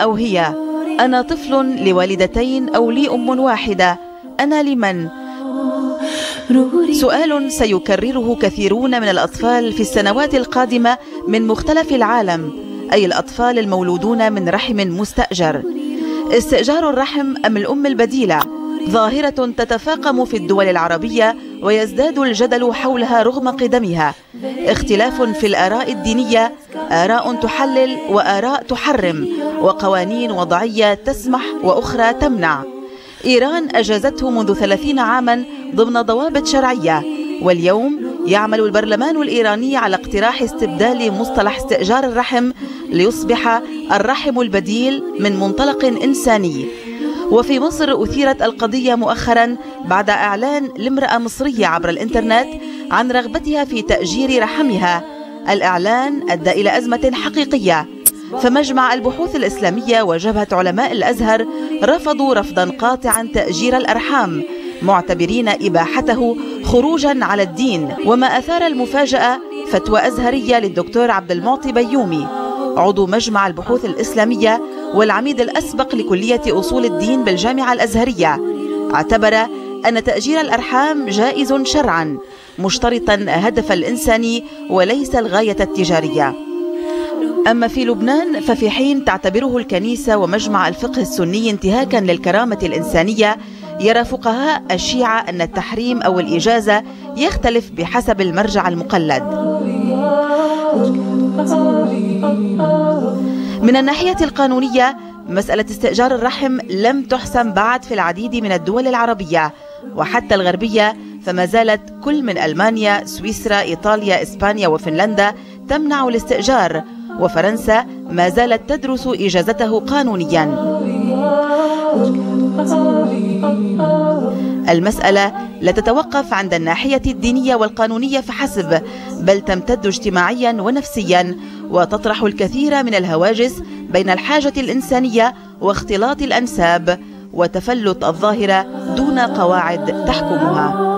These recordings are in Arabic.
أو هي؟ أنا طفل لوالدتين أو لي أم واحدة؟ أنا لمن؟ سؤال سيكرره كثيرون من الأطفال في السنوات القادمة من مختلف العالم، أي الأطفال المولودون من رحم مستأجر. استئجار الرحم أم الأم البديلة ظاهرة تتفاقم في الدول العربية ويزداد الجدل حولها رغم قدمها. اختلاف في الآراء الدينية، آراء تحلل وآراء تحرم، وقوانين وضعية تسمح وأخرى تمنع. إيران أجازته منذ 30 عاما ضمن ضوابط شرعية، واليوم يعمل البرلمان الإيراني على اقتراح استبدال مصطلح استئجار الرحم ليصبح الرحم البديل من منطلق إنساني. وفي مصر أثيرت القضية مؤخرا بعد إعلان لامرأة مصرية عبر الإنترنت عن رغبتها في تأجير رحمها. الإعلان أدى إلى أزمة حقيقية، فمجمع البحوث الإسلامية وجبهة علماء الأزهر رفضوا رفضا قاطعا تأجير الأرحام، معتبرين إباحته خروجا على الدين. وما أثار المفاجأة فتوى أزهرية للدكتور عبد المعطي بيومي، عضو مجمع البحوث الإسلامية والعميد الأسبق لكلية أصول الدين بالجامعة الأزهرية، اعتبر أن تأجير الأرحام جائز شرعا، مشترطا هدف الإنساني وليس الغاية التجارية. أما في لبنان ففي حين تعتبره الكنيسة ومجمع الفقه السني انتهاكا للكرامة الإنسانية، يرى فقهاء الشيعة أن التحريم أو الإجازة يختلف بحسب المرجع المقلد. من الناحية القانونية، مسألة استئجار الرحم لم تحسم بعد في العديد من الدول العربية وحتى الغربية، فما زالت كل من ألمانيا، سويسرا، إيطاليا، إسبانيا وفنلندا تمنع الاستئجار، وفرنسا ما زالت تدرس إجازته قانونيا. المسألة لا تتوقف عند الناحية الدينية والقانونية فحسب، بل تمتد اجتماعيا ونفسيا، وتطرح الكثير من الهواجس بين الحاجة الإنسانية واختلاط الأنساب وتفلت الظاهرة دون قواعد تحكمها.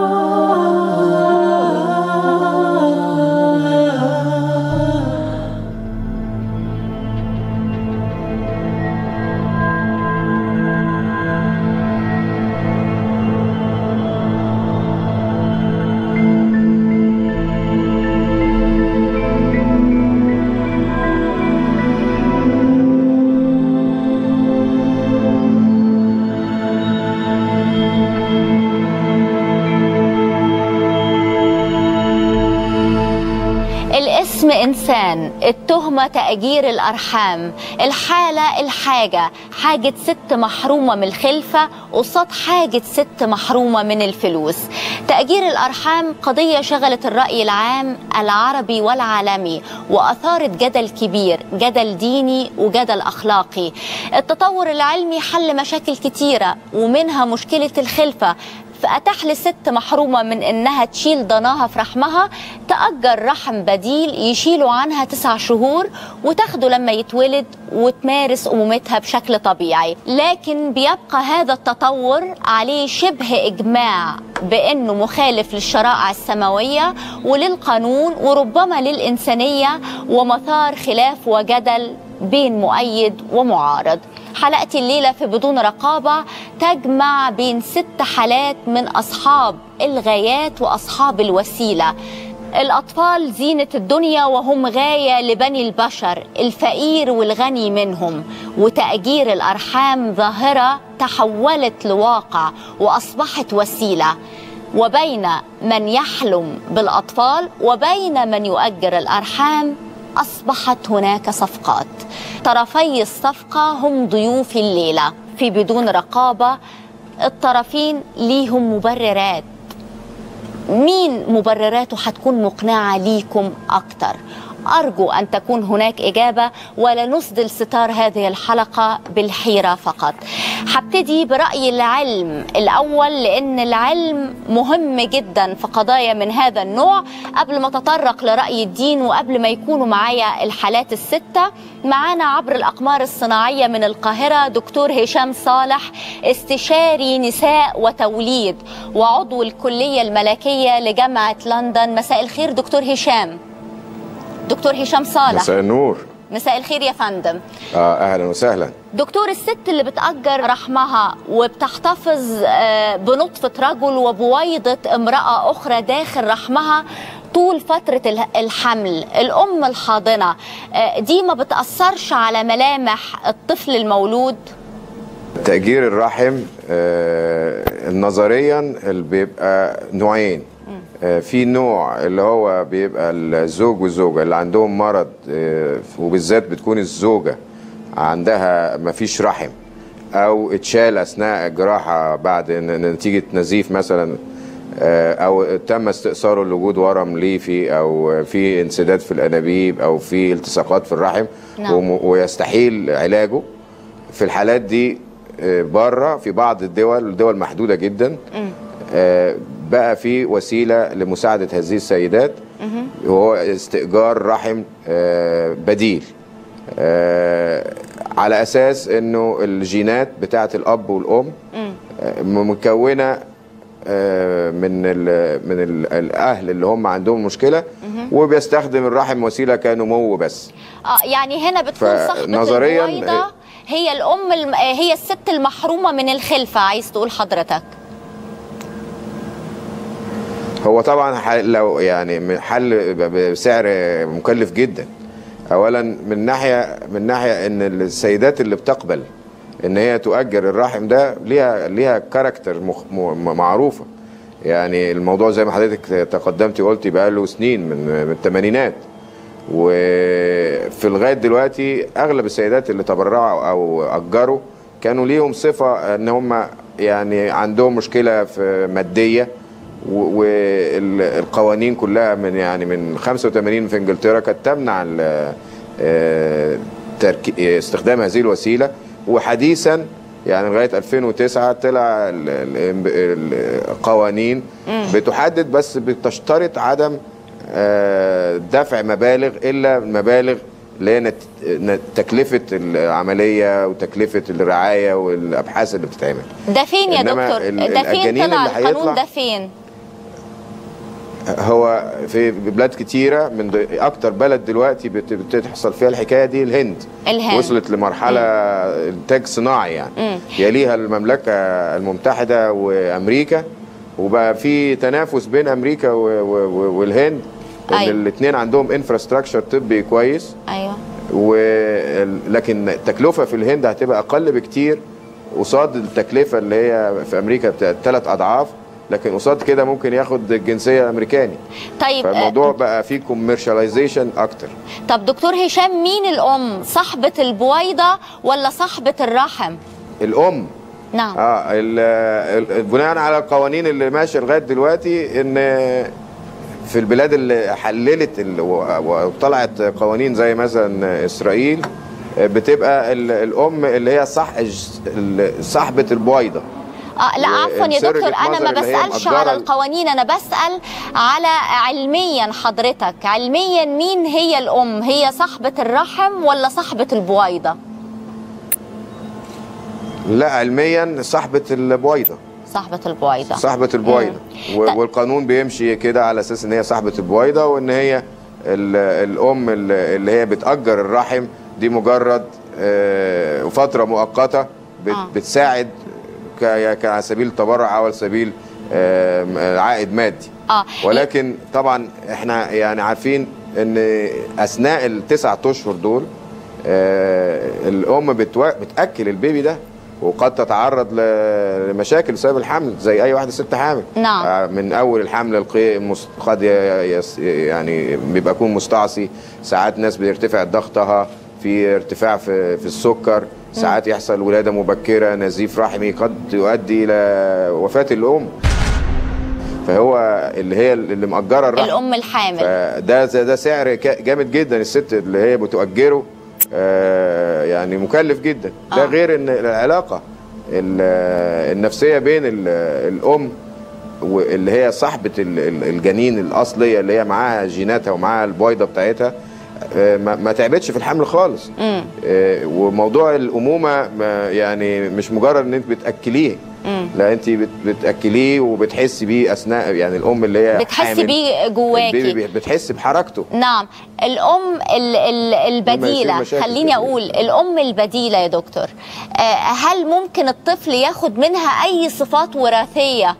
الاسم إنسان، التهمة تأجير الأرحام، الحالة الحاجة، حاجة ست محرومة من الخلفة قصاد حاجة ست محرومة من الفلوس. تأجير الأرحام قضية شغلت الرأي العام العربي والعالمي وأثارت جدل كبير، جدل ديني وجدل أخلاقي. التطور العلمي حل مشاكل كتيرة ومنها مشكلة الخلفة، فأتاح لست محرومة من إنها تشيل ضناها في رحمها تأجر رحم بديل يشيلوا عنها 9 شهور وتاخده لما يتولد وتمارس أمومتها بشكل طبيعي. لكن بيبقى هذا التطور عليه شبه إجماع بأنه مخالف للشرائع السماوية وللقانون وربما للإنسانية، ومثار خلاف وجدل بين مؤيد ومعارض. حلقتي الليلة في بدون رقابة تجمع بين 6 حالات من أصحاب الغايات وأصحاب الوسيلة. الأطفال زينة الدنيا وهم غاية لبني البشر، الفقير والغني منهم. وتأجير الأرحام ظاهرة تحولت لواقع وأصبحت وسيلة، وبين من يحلم بالأطفال وبين من يؤجر الأرحام أصبحت هناك صفقات. طرفي الصفقة هم ضيوف الليلة في بدون رقابة. الطرفين ليهم مبررات، مين مبرراته هتكون مقنعة ليكم أكتر؟ أرجو أن تكون هناك إجابة ولا نسدل ستار هذه الحلقة بالحيرة فقط. هبتدي برأي العلم الأول، لأن العلم مهم جدا في قضايا من هذا النوع. قبل ما تطرق لرأي الدين وقبل ما يكونوا معايا الحالات ال6، معانا عبر الأقمار الصناعية من القاهرة دكتور هشام صالح، استشاري نساء وتوليد وعضو الكلية الملكية لجامعة لندن. مساء الخير دكتور هشام. دكتور هشام صالح. مساء النور. مساء الخير يا فندم. اهلا وسهلا. دكتور، الست اللي بتأجر رحمها وبتحتفظ بنطفة رجل وبويضة امرأة أخرى داخل رحمها طول فترة الحمل، الأم الحاضنة دي ما بتأثرش على ملامح الطفل المولود؟ تأجير الرحم نظريا بيبقى نوعين. في نوع اللي هو بيبقى الزوج والزوجة اللي عندهم مرض، وبالذات بتكون الزوجة عندها مفيش رحم أو اتشال أثناء الجراحة بعد نتيجة نزيف مثلا، أو تم استئصاله لوجود ورم ليفي أو في انسداد في الأنابيب أو في التصاقات في الرحم. نعم. ويستحيل علاجه. في الحالات دي بره في بعض الدول محدودة جدا بقى في وسيلة لمساعدة هذه السيدات، وهو استئجار رحم بديل، على أساس أنه الجينات بتاعة الأب والأم مكونة من الأهل اللي هم عندهم مشكلة، وبيستخدم الرحم وسيلة كنمو بس. يعني هنا بتكون صاحبة البويضة هي الأم، هي الست المحرومة من الخلفة، عايز تقول حضرتك؟ هو طبعا لو يعني حل بسعر مكلف جدا. اولا من ناحيه ان السيدات اللي بتقبل ان هي تؤجر الرحم ده ليها كاركتر معروفه. يعني الموضوع زي ما حضرتك تقدمتي قلتي بقى له سنين من الثمانينات، وفي لغايه دلوقتي اغلب السيدات اللي تبرعوا او اجروا كانوا ليهم صفه ان هم يعني عندهم مشكله في ماديه، والقوانين كلها من 85 في انجلترا كانت تمنع استخدام هذه الوسيله. وحديثا يعني لغايه 2009 طلع القوانين بتحدد، بس بتشترط عدم دفع مبالغ الا مبالغ اللي هي تكلفه العمليه وتكلفه الرعايه والابحاث اللي بتتعمل. ده فين يا دكتور؟ ده فين طلع القانون ده فين؟ هو في بلاد كتيرة، من أكتر بلد دلوقتي بتحصل فيها الحكاية دي الهند. وصلت لمرحلة إنتاج صناعي يعني. يليها المملكة المتحدة وأمريكا، وبقى في تنافس بين أمريكا والهند. أيوة. الاثنين عندهم انفراستراكشر طبي كويس. أيوة. لكن التكلفة في الهند هتبقى أقل بكتير قصاد التكلفة اللي هي في أمريكا 3 أضعاف، لكن قصاد كده ممكن ياخد الجنسيه الامريكاني. طيب فالموضوع بقى فيه كوميرشاليزيشن اكتر. طب دكتور هشام، مين الام؟ صاحبه البويضه ولا صاحبه الرحم؟ الام. نعم. بناء على القوانين اللي ماشيه لغايه دلوقتي، ان في البلاد اللي حللت وطلعت قوانين زي مثلا اسرائيل، بتبقى الام اللي هي صاحبه البويضه. لا عفوا يا دكتور، انا ما بسألش على القوانين، انا بسأل على علميا. حضرتك علميا مين هي الام؟ هي صاحبة الرحم ولا صاحبة البويضة؟ لا، علميا صاحبة البويضة. صاحبة البويضة. صاحبة البويضة. والقانون بيمشي كده على اساس ان هي صاحبة البويضة، وان هي الام اللي هي بتأجر الرحم دي مجرد فترة مؤقتة بتساعد على سبيل التبرع او على سبيل عائد مادي. ولكن طبعا احنا يعني عارفين ان اثناء ال9 اشهر دول الام بتاكل البيبي ده، وقد تتعرض لمشاكل بسبب الحمل زي اي واحده ست حامل. نعم. من اول الحمل قد يعني بيبقى يكون مستعصي، ساعات ناس بيرتفع ضغطها، في ارتفاع في السكر، ساعات يحصل ولادة مبكرة، نزيف رحمي قد يؤدي إلى وفاة الأم. فهو اللي مأجرة الرحم، الأم الحامل، فده سعر جامد جدا. الست اللي هي بتؤجره يعني مكلف جدا. ده غير ان العلاقة النفسية بين الأم واللي هي صاحبة الجنين الأصلية اللي هي معاها جيناتها ومعاها البويضة بتاعتها ما تعبتش في الحمل خالص. وموضوع الأمومة يعني مش مجرد ان انت بتأكليه، لا، انت بتاكليه وبتحسي بيه اثناء، يعني الام اللي هي بتحسي بيه جواكي، البيبي بتحسي بحركته. نعم. الام البديله، خليني اقول الام البديله يا دكتور، هل ممكن الطفل ياخد منها اي صفات وراثيه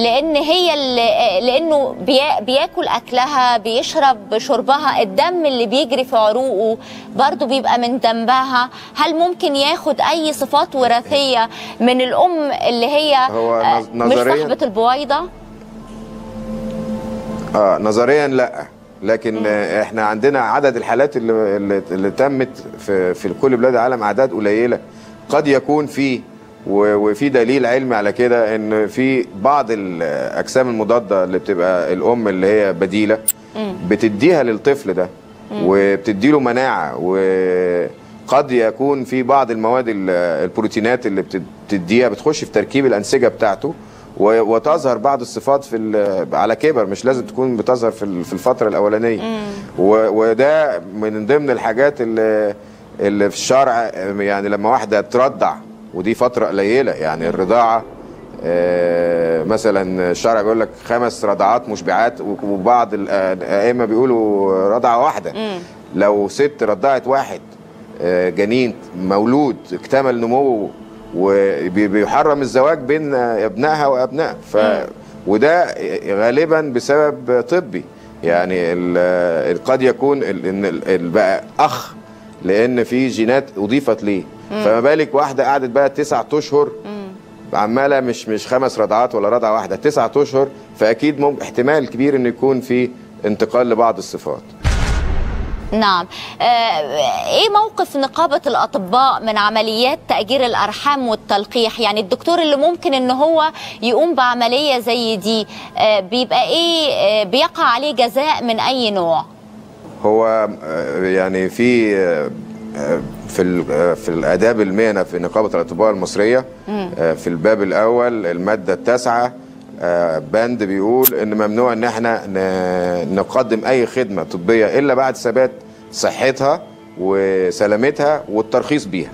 لانه بياكل اكلها، بيشرب شربها، الدم اللي بيجري في عروقه برضو بيبقى من دمها؟ هل ممكن ياخد اي صفات وراثيه من الام اللي هي مش صاحبه البويضه؟ نظريا لا، لكن احنا عندنا عدد الحالات اللي تمت في كل بلاد العالم اعداد قليله. قد يكون فيه، وفي دليل علمي على كده، ان في بعض الاجسام المضاده اللي بتبقى الام اللي هي بديله بتديها للطفل ده وبتديله مناعه، وقد يكون في بعض المواد البروتينات اللي بتديها بتخش في تركيب الانسجه بتاعته وتظهر بعض الصفات على كبر، مش لازم تكون بتظهر في الفتره الاولانيه. وده من ضمن الحاجات اللي في الشرع، يعني لما واحده ترضع ودي فتره قليله، يعني الرضاعه مثلا الشرع بيقول لك 5 رضعات مشبعات، وبعض الائمه بيقولوا رضعه واحده. لو ست رضعت واحد جنين مولود اكتمل نموه، وبيحرم الزواج بين ابنائها وابنائها، وده غالبا بسبب طبي، يعني قد يكون ان بقى اخ لان في جينات اضيفت ليه. فما بالك واحده قعدت بقى 9 اشهر عماله مش 5 رضعات ولا رضعه واحده، 9 اشهر، فاكيد ممكن احتمال كبير ان يكون في انتقال لبعض الصفات. نعم. ايه موقف نقابة الأطباء من عمليات تأجير الأرحام والتلقيح؟ يعني الدكتور اللي ممكن ان هو يقوم بعملية زي دي بيبقى ايه، بيقع عليه جزاء من اي نوع؟ هو يعني في الآداب المهنة في نقابة الأطباء المصرية في الباب الأول المادة 9 بند بيقول ان ممنوع ان احنا نقدم اي خدمه طبيه الا بعد ثبات صحتها وسلامتها والترخيص بيها.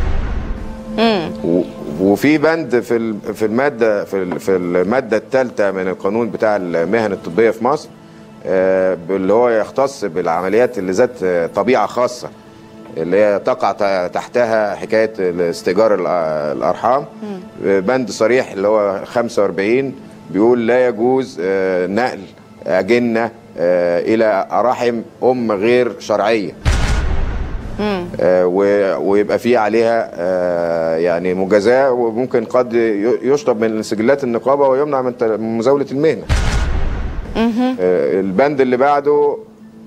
وفي بند في الماده الثالثه من القانون بتاع المهن الطبيه في مصر اللي هو يختص بالعمليات اللي ذات طبيعه خاصه، اللي هي تقع تحتها حكايه استئجار الارحام. بند صريح اللي هو 45 بيقول لا يجوز نقل أجنة إلى رحم أم غير شرعية، ويبقى في عليها يعني مجازاة، وممكن قد يشطب من سجلات النقابة ويمنع من مزاولة المهنة. البند اللي بعده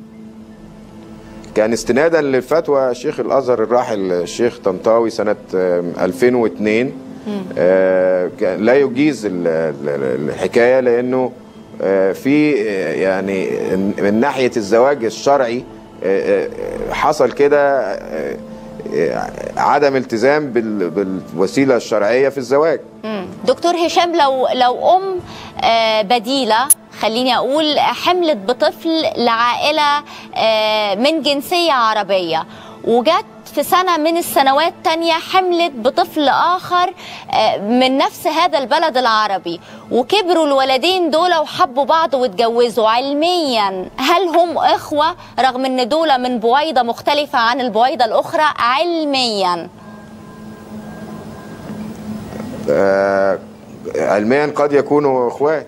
كان استنادا لفتوى شيخ الأزهر الراحل الشيخ طنطاوي سنة 2002. لا يجيز الحكايه، لانه في يعني من ناحيه الزواج الشرعي حصل كده عدم التزام بالوسيله الشرعيه في الزواج. دكتور هشام، لو ام بديله، خليني اقول، حملت بطفل لعائله من جنسيه عربيه، وجت في سنة من السنوات تانية حملت بطفل آخر من نفس هذا البلد العربي، وكبروا الولدين دول وحبوا بعض واتجوزوا، علميا هل هم إخوة رغم ان دول من بويضة مختلفة عن البويضة الأخرى علميا؟ علميا قد يكونوا إخوات،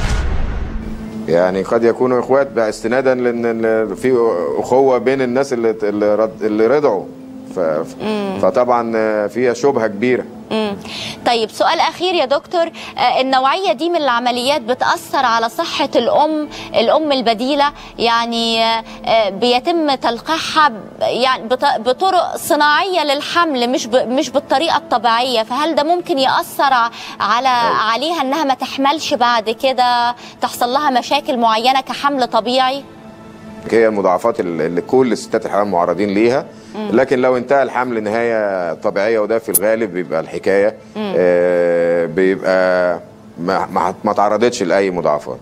يعني قد يكونوا إخوات بقى استنادا لأن في أخوة بين الناس اللي رضعوا، فطبعا فيها شبهة كبيرة. طيب سؤال أخير يا دكتور، النوعية دي من العمليات بتأثر على صحة الأم البديلة؟ يعني بيتم تلقيحها يعني بطرق صناعية للحمل، مش بالطريقة الطبيعية، فهل ده ممكن يأثر عليها أنها ما تحملش بعد كده، تحصل لها مشاكل معينة كحمل طبيعي؟ هي المضاعفات اللي كل الستات الحمام معرضين ليها، لكن لو انتهى الحمل نهاية طبيعية، وده في الغالب بيبقى الحكاية، بيبقى ما تعرضتش لأي مضاعفات.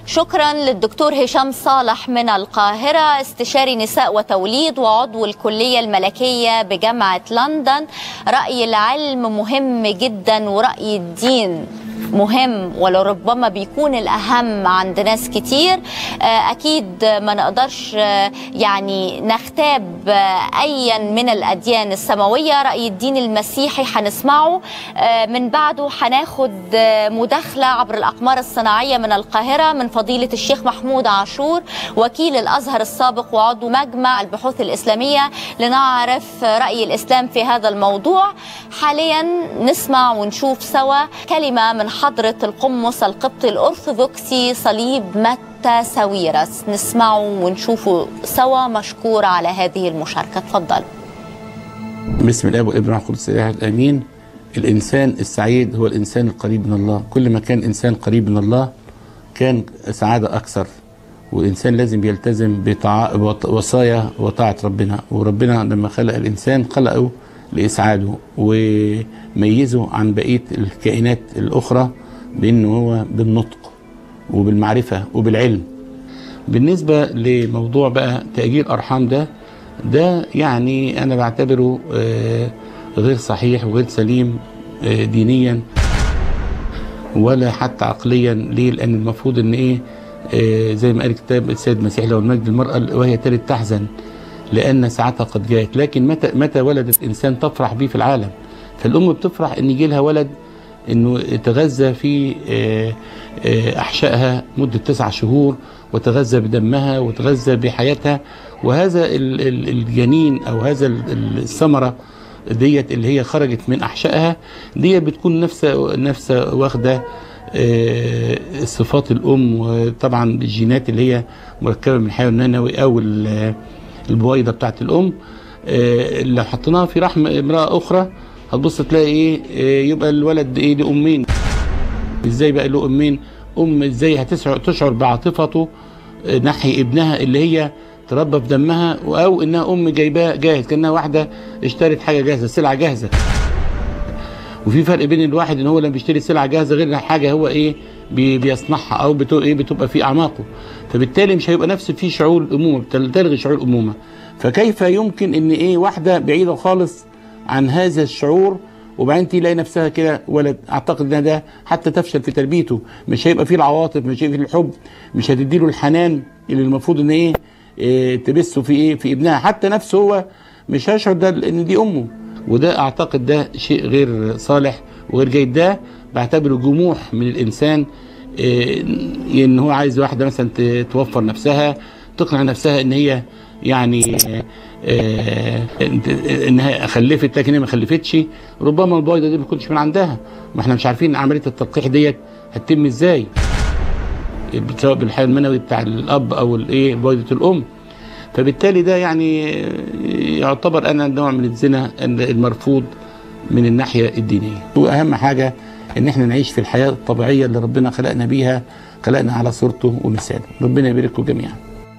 شكرا للدكتور هشام صالح من القاهرة، استشاري نساء وتوليد وعضو الكلية الملكية بجامعة لندن. رأي العلم مهم جدا ورأي الدين مهم، ولربما بيكون الأهم عند ناس كتير. أكيد ما نقدرش يعني نختاب أيا من الأديان السماوية. رأي الدين المسيحي هنسمعه، من بعده هناخد مداخلة عبر الأقمار الصناعية من القاهرة من فضيلة الشيخ محمود عاشور وكيل الأزهر السابق وعضو مجمع البحوث الإسلامية، لنعرف رأي الإسلام في هذا الموضوع. حاليا نسمع ونشوف سوا كلمة من حضرة القمص القبطي الأرثوذكسي صليب متى ساويرس، نسمعه ونشوفه سوا. مشكور على هذه المشاركة، تفضل. بسم الله والابن والروح القدس آمين. الإنسان السعيد هو الإنسان القريب من الله. كل ما كان إنسان قريب من الله كان سعادة أكثر، والإنسان لازم يلتزم بوصايا وطاعة ربنا. وربنا لما خلق الإنسان خلقه لإسعاده وميزه عن بقية الكائنات الأخرى بأنه هو بالنطق وبالمعرفة وبالعلم. بالنسبة لموضوع بقى تأجير أرحام ده يعني أنا بعتبره غير صحيح وغير سليم دينيا ولا حتى عقليا. ليه؟ لأن المفروض أن زي ما قال كتاب السيد المسيح له المجد، المرأة وهي تلد تحزن لأن ساعتها قد جاءت. لكن متى ولدت إنسان تفرح به في العالم. فالأم بتفرح إن يجي لها ولد إنه يتغذى في أحشائها مدة 9 شهور، وتغذى بدمها وتغذى بحياتها. وهذا الجنين أو هذا الثمرة ديت اللي هي خرجت من أحشائها دي بتكون نفس واخدة صفات الأم، وطبعا الجينات اللي هي مركبة من الحيوان النانوي أو البويضة بتاعت الأم. لو حطيناها في رحم امرأة أخرى هتبص تلاقي يبقى الولد له أمين. إزاي بقى له أمين؟ إزاي هتشعر بعاطفته ناحية ابنها اللي هي تربى في دمها، أو إنها أم جايباه جاهز، كأنها واحدة اشترت حاجة جاهزة، سلعة جاهزة. وفي فرق بين الواحد إن هو لما بيشتري سلعة جاهزة غير حاجة هو بيصنعها أو بتبقى في أعماقه. فبالتالي مش هيبقى نفس فيه شعور الأمومة، بتلغي شعور الأمومة. فكيف يمكن إن واحدة بعيدة خالص عن هذا الشعور وبعدين تلاقي نفسها كده ولد؟ أعتقد إن ده حتى تفشل في تربيته، مش هيبقى فيه العواطف، مش هيبقى فيه الحب، مش هتديله الحنان اللي المفروض إن تبثه في ابنها. حتى نفسه هو مش هيشعر ده إن دي أمه. وده أعتقد ده شيء غير صالح وغير جيد. ده بعتبره جموح من الإنسان، إن هو عايز واحدة مثلا توفر نفسها، تقنع نفسها إن هي يعني إنها خلفت لكن هي ما خلفتش. ربما البويضة دي ما تكونش من عندها، ما احنا مش عارفين عملية التلقيح ديت هتتم إزاي، سواء بالحيوان المنوي بتاع الأب أو بويضة الأم. فبالتالي ده يعني يعتبر أنا نوع من الزنا المرفوض من الناحية الدينية. وأهم حاجة إن احنا نعيش في الحياة الطبيعية اللي ربنا خلقنا بيها، خلقنا على صورته ومثاله. ربنا يبارككم جميعا.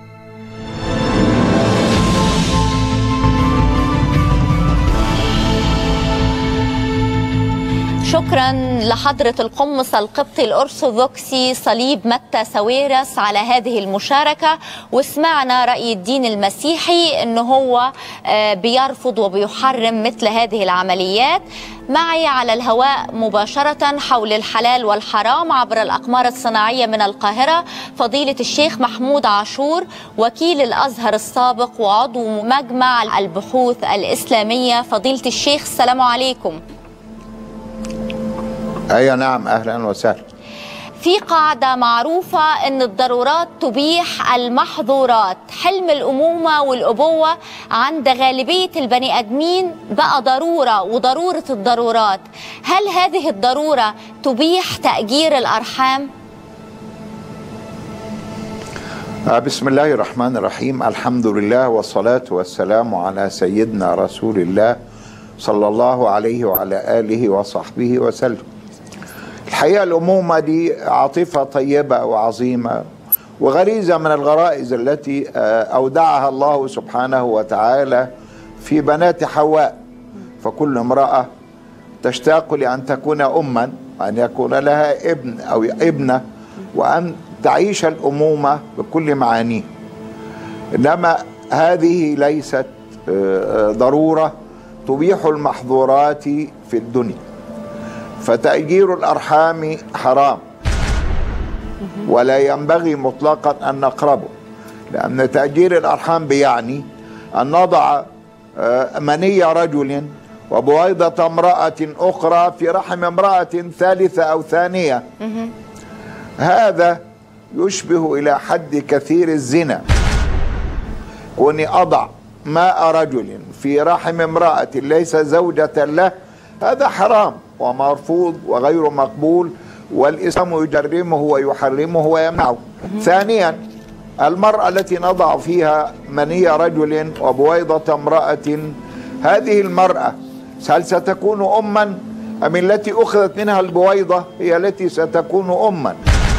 شكرا لحضرة القمص القبطي الأرثوذكسي صليب متى ساويرس على هذه المشاركة. وسمعنا رأي الدين المسيحي أنه هو بيرفض وبيحرم مثل هذه العمليات. معي على الهواء مباشرة حول الحلال والحرام عبر الأقمار الصناعية من القاهرة فضيلة الشيخ محمود عاشور وكيل الأزهر السابق وعضو مجمع البحوث الإسلامية. فضيلة الشيخ السلام عليكم. أي نعم، أهلا وسهلا. في قاعدة معروفة أن الضرورات تبيح المحظورات. حلم الأمومة والأبوة عند غالبية البني آدمين بقى ضرورة وضرورة الضرورات. هل هذه الضرورة تبيح تأجير الأرحام؟ بسم الله الرحمن الرحيم. الحمد لله والصلاة والسلام على سيدنا رسول الله صلى الله عليه وعلى آله وصحبه وسلم. الحقيقة الأمومة دي عاطفة طيبة وعظيمة وغريزة من الغرائز التي أودعها الله سبحانه وتعالى في بنات حواء. فكل امرأة تشتاق لأن تكون أما، وأن يكون لها ابن أو ابنة، وأن تعيش الأمومة بكل معانيه. إنما هذه ليست ضرورة تبيح المحظورات في الدنيا. فتأجير الأرحام حرام ولا ينبغي مطلقا أن نقربه، لأن تأجير الأرحام بيعني أن نضع مني رجل وبويضة امرأة أخرى في رحم امرأة ثالثة أو ثانية. هذا يشبه إلى حد كثير الزنا. كوني أضع ماء رجل في رحم امرأة ليس زوجة له، هذا حرام ومرفوض وغير مقبول، والإسلام يجرمه ويحرمه ويمنعه. ثانيا، المرأة التي نضع فيها مني رجل وبويضة امرأة، هذه المرأة هل ستكون أما أم التي أخذت منها البويضة هي التي ستكون أما؟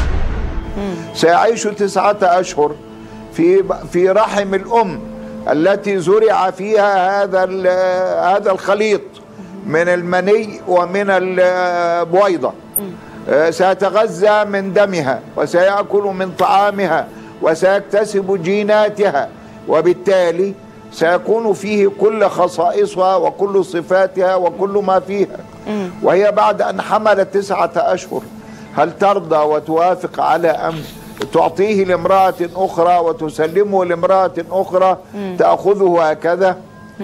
سيعيش 9 أشهر في رحم الأم التي زرع فيها هذا الخليط من المني ومن البويضة. سيتغذى من دمها وسيأكل من طعامها وسيكتسب جيناتها، وبالتالي سيكون فيه كل خصائصها وكل صفاتها وكل ما فيها. وهي بعد أن حملت 9 أشهر هل ترضى وتوافق على أن تعطيه لامرأة أخرى وتسلمه لامرأة أخرى تأخذه هكذا؟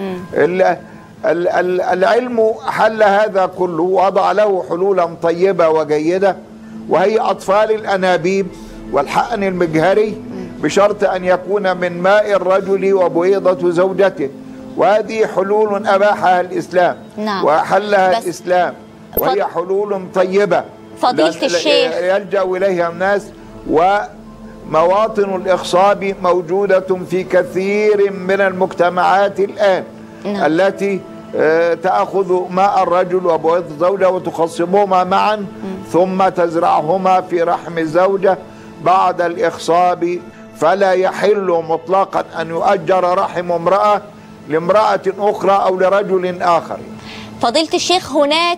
العلم حل هذا كله، وضع له حلولا طيبة وجيدة، وهي أطفال الأنابيب والحقن المجهري، بشرط أن يكون من ماء الرجل وبويضة زوجته. وهذه حلول أباحها الإسلام وأحلها الإسلام، وهي حلول طيبة فضيلة الشيخ يلجأ إليها الناس. ومواطن الإخصاب موجودة في كثير من المجتمعات الآن التي تأخذ ماء الرجل وبويضة الزوجة وتخصبهما معا ثم تزرعهما في رحم الزوجة بعد الإخصاب. فلا يحل مطلقا أن يؤجر رحم امرأة لامرأة أخرى أو لرجل آخر. فضيلة الشيخ، هناك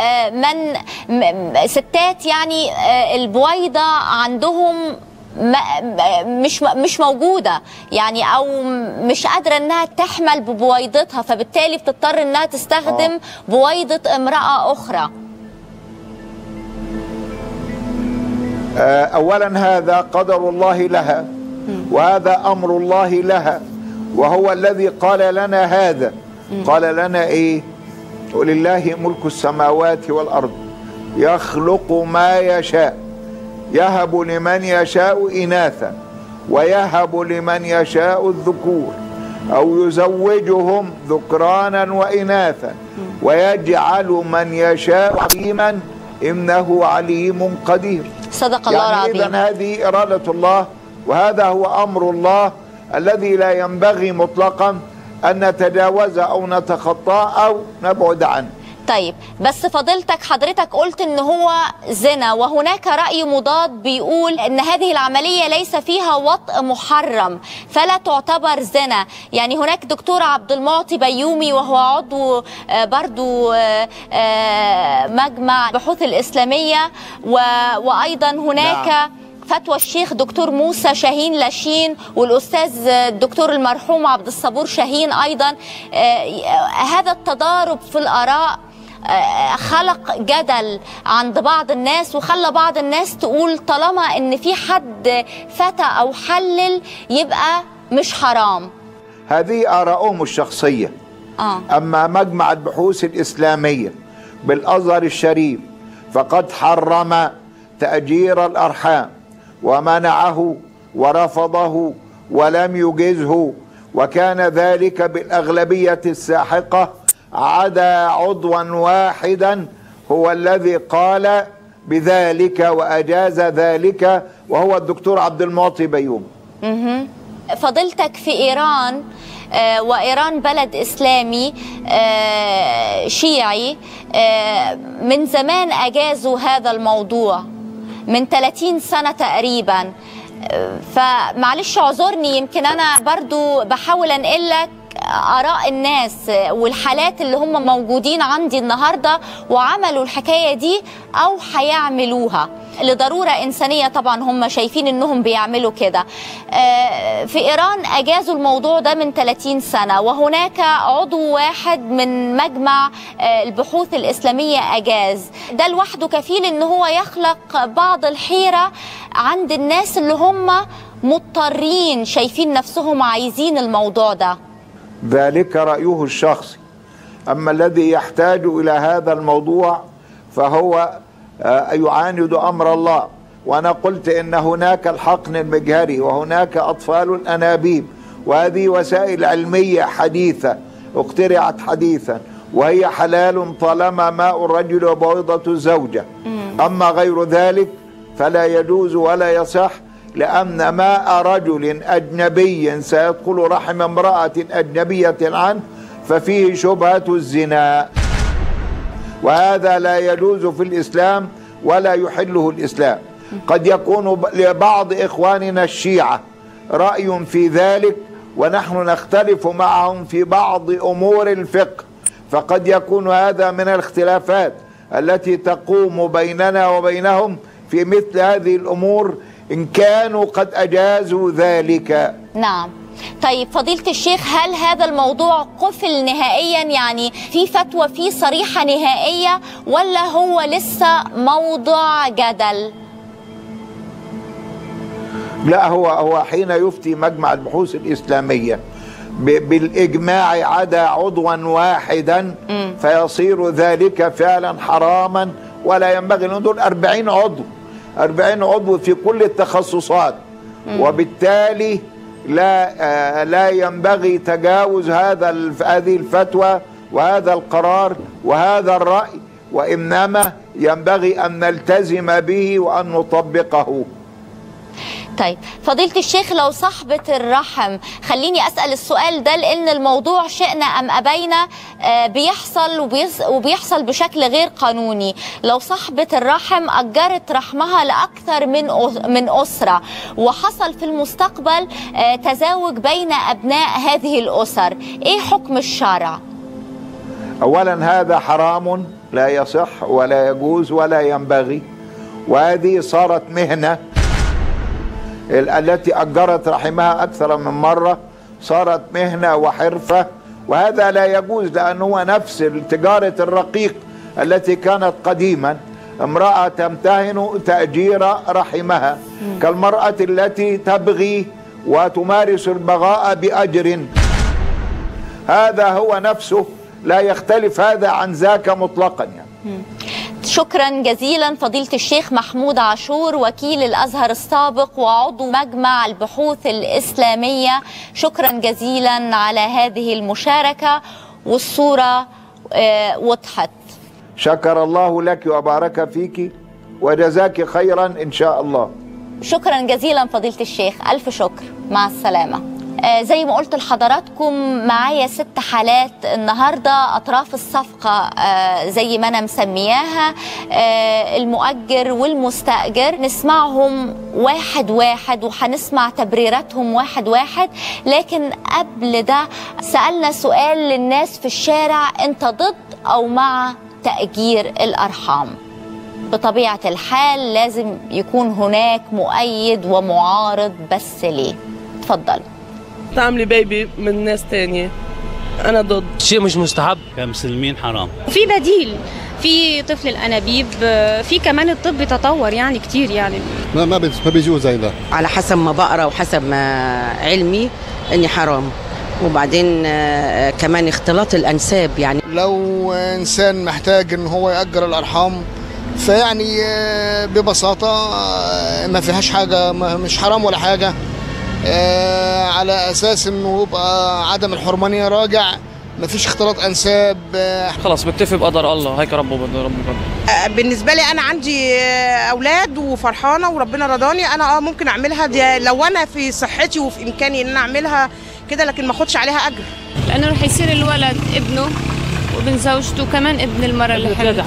ستات يعني البويضة عندهم مش موجودة يعني، أو مش قادرة أنها تحمل ببويضتها، فبالتالي بتضطر أنها تستخدم بويضة امرأة أخرى. أولا هذا قدر الله لها وهذا أمر الله لها، وهو الذي قال لنا هذا. قال لنا إيه؟ ولله ملك السماوات والأرض يخلق ما يشاء يهب لمن يشاء إناثا ويهب لمن يشاء الذكور أو يزوجهم ذكرانا وإناثا ويجعل من يشاء عقيما إنه عليم قدير. صدق الله العظيم. إذن هذه إرادة الله وهذا هو أمر الله الذي لا ينبغي مطلقا أن نتجاوز أو نتخطاه أو نبعد عنه. طيب، بس حضرتك قلت ان هو زنا، وهناك رأي مضاد بيقول ان هذه العملية ليس فيها وطء محرم فلا تعتبر زنا. يعني هناك دكتور عبد المعطي بيومي وهو عضو برضو مجمع البحوث الإسلامية، وأيضا هناك فتوى الشيخ دكتور موسى شاهين لاشين والأستاذ الدكتور المرحوم عبد الصبور شاهين أيضا. هذا التضارب في الآراء خلق جدل عند بعض الناس، وخلى بعض الناس تقول طالما ان في حد فتى او حلل يبقى مش حرام. هذه آراءهم الشخصية. أما مجمع البحوث الإسلامية بالأزهر الشريف فقد حرم تأجير الأرحام ومنعه ورفضه ولم يجزه، وكان ذلك بالأغلبية الساحقة عدا عضوا واحدا هو الذي قال بذلك وأجاز ذلك، وهو الدكتور عبد المعطي بيومي. فضيلتك في إيران، وإيران بلد إسلامي شيعي، من زمان أجازوا هذا الموضوع من 30 سنة تقريبا. فمعلش اعذرني، يمكن أنا برضو بحاول أنقلك آراء الناس والحالات اللي هم موجودين عندي النهاردة وعملوا الحكاية دي أو هيعملوها. لضرورة إنسانية طبعا هم شايفين إنهم بيعملوا كده. في إيران أجازوا الموضوع ده من 30 سنة، وهناك عضو واحد من مجمع البحوث الإسلامية أجاز. ده لوحده كفيل إن هو يخلق بعض الحيرة عند الناس اللي هم مضطرين شايفين نفسهم عايزين الموضوع ده. ذلك رأيه الشخصي. أما الذي يحتاج إلى هذا الموضوع فهو يعاند أمر الله. وأنا قلت إن هناك الحقن المجهري وهناك أطفال الأنابيب، وهذه وسائل علمية حديثة اخترعت حديثا، وهي حلال طالما ماء الرجل وبويضة الزوجة. أما غير ذلك فلا يجوز ولا يصح، لأن ماء رجل أجنبي سيدخل رحم امرأة أجنبية عنه ففيه شبهة الزنا، وهذا لا يجوز في الإسلام ولا يحله الإسلام. قد يكون لبعض إخواننا الشيعة رأي في ذلك، ونحن نختلف معهم في بعض أمور الفقه، فقد يكون هذا من الاختلافات التي تقوم بيننا وبينهم في مثل هذه الأمور إن كانوا قد أجازوا ذلك. نعم. طيب فضيلة الشيخ، هل هذا الموضوع قفل نهائيا؟ يعني في فتوى فيه صريحة نهائية ولا هو لسه موضع جدل؟ لا، هو حين يفتي مجمع البحوث الإسلامية بالإجماع عدا عضوا واحدا فيصير ذلك فعلا حراما، ولا ينبغي. لأن دول 40 عضو في كل التخصصات، وبالتالي لا ينبغي تجاوز هذه الفتوى وهذا القرار وهذا الرأي، وإنما ينبغي أن نلتزم به وأن نطبقه. طيب فضيلة الشيخ، لو صاحبة الرحم، خليني أسأل السؤال ده لأن الموضوع شئنا أم أبينا وبيحصل بشكل غير قانوني. لو صاحبة الرحم أجرت رحمها لأكثر من أسرة وحصل في المستقبل تزاوج بين أبناء هذه الأسر، إيه حكم الشرع؟ أولا هذا حرام لا يصح ولا يجوز ولا ينبغي، وهذه صارت مهنة. التي أجرت رحمها أكثر من مرة صارت مهنة وحرفة، وهذا لا يجوز، لأنه نفس تجارة الرقيق التي كانت قديما. امرأة تمتهن تأجير رحمها كالمرأة التي تبغي وتمارس البغاء بأجر، هذا هو نفسه، لا يختلف هذا عن ذاك مطلقا يعني. شكرا جزيلا فضيلة الشيخ محمود عاشور، وكيل الأزهر السابق وعضو مجمع البحوث الإسلامية. شكرا جزيلا على هذه المشاركة، والصورة وضحت. شكر الله لك وبارك فيك وجزاك خيرا إن شاء الله. شكرا جزيلا فضيلة الشيخ، ألف شكر، مع السلامة. زي ما قلت لحضراتكم معايا 6 حالات النهاردة، أطراف الصفقة زي ما أنا مسمياها، المؤجر والمستأجر. نسمعهم واحد واحد وهنسمع تبريراتهم واحد واحد، لكن قبل ده سألنا سؤال للناس في الشارع: أنت ضد أو مع تأجير الأرحام؟ بطبيعة الحال لازم يكون هناك مؤيد ومعارض، بس ليه؟ اتفضل. تعملي بيبي من ناس تانية، أنا ضد. شيء مش مستحب، كمسلمين حرام. في بديل، في طفل الأنابيب، في كمان الطب تطور يعني كتير يعني. ما بيجوز هيدا. على حسب ما بقرا وحسب ما علمي اني حرام. وبعدين كمان اختلاط الأنساب، يعني لو إنسان محتاج إن هو يأجر الأرحام فيعني ببساطة ما فيهاش حاجة، مش حرام ولا حاجة، على أساس إنه يبقى عدم الحرمانية راجع، ما فيش اختلاط أنساب. خلاص بكتفي بقدر الله، هيك ربه بده. بالنسبة لي أنا عندي أولاد وفرحانة وربنا رضاني، أنا ممكن أعملها دي لو أنا في صحتي وفي إمكاني إن أنا أعملها كده، لكن ما أخدش عليها أجر، لأنه رح يصير الولد ابنه وابن زوجته وكمان ابن المرأة اللي حلت.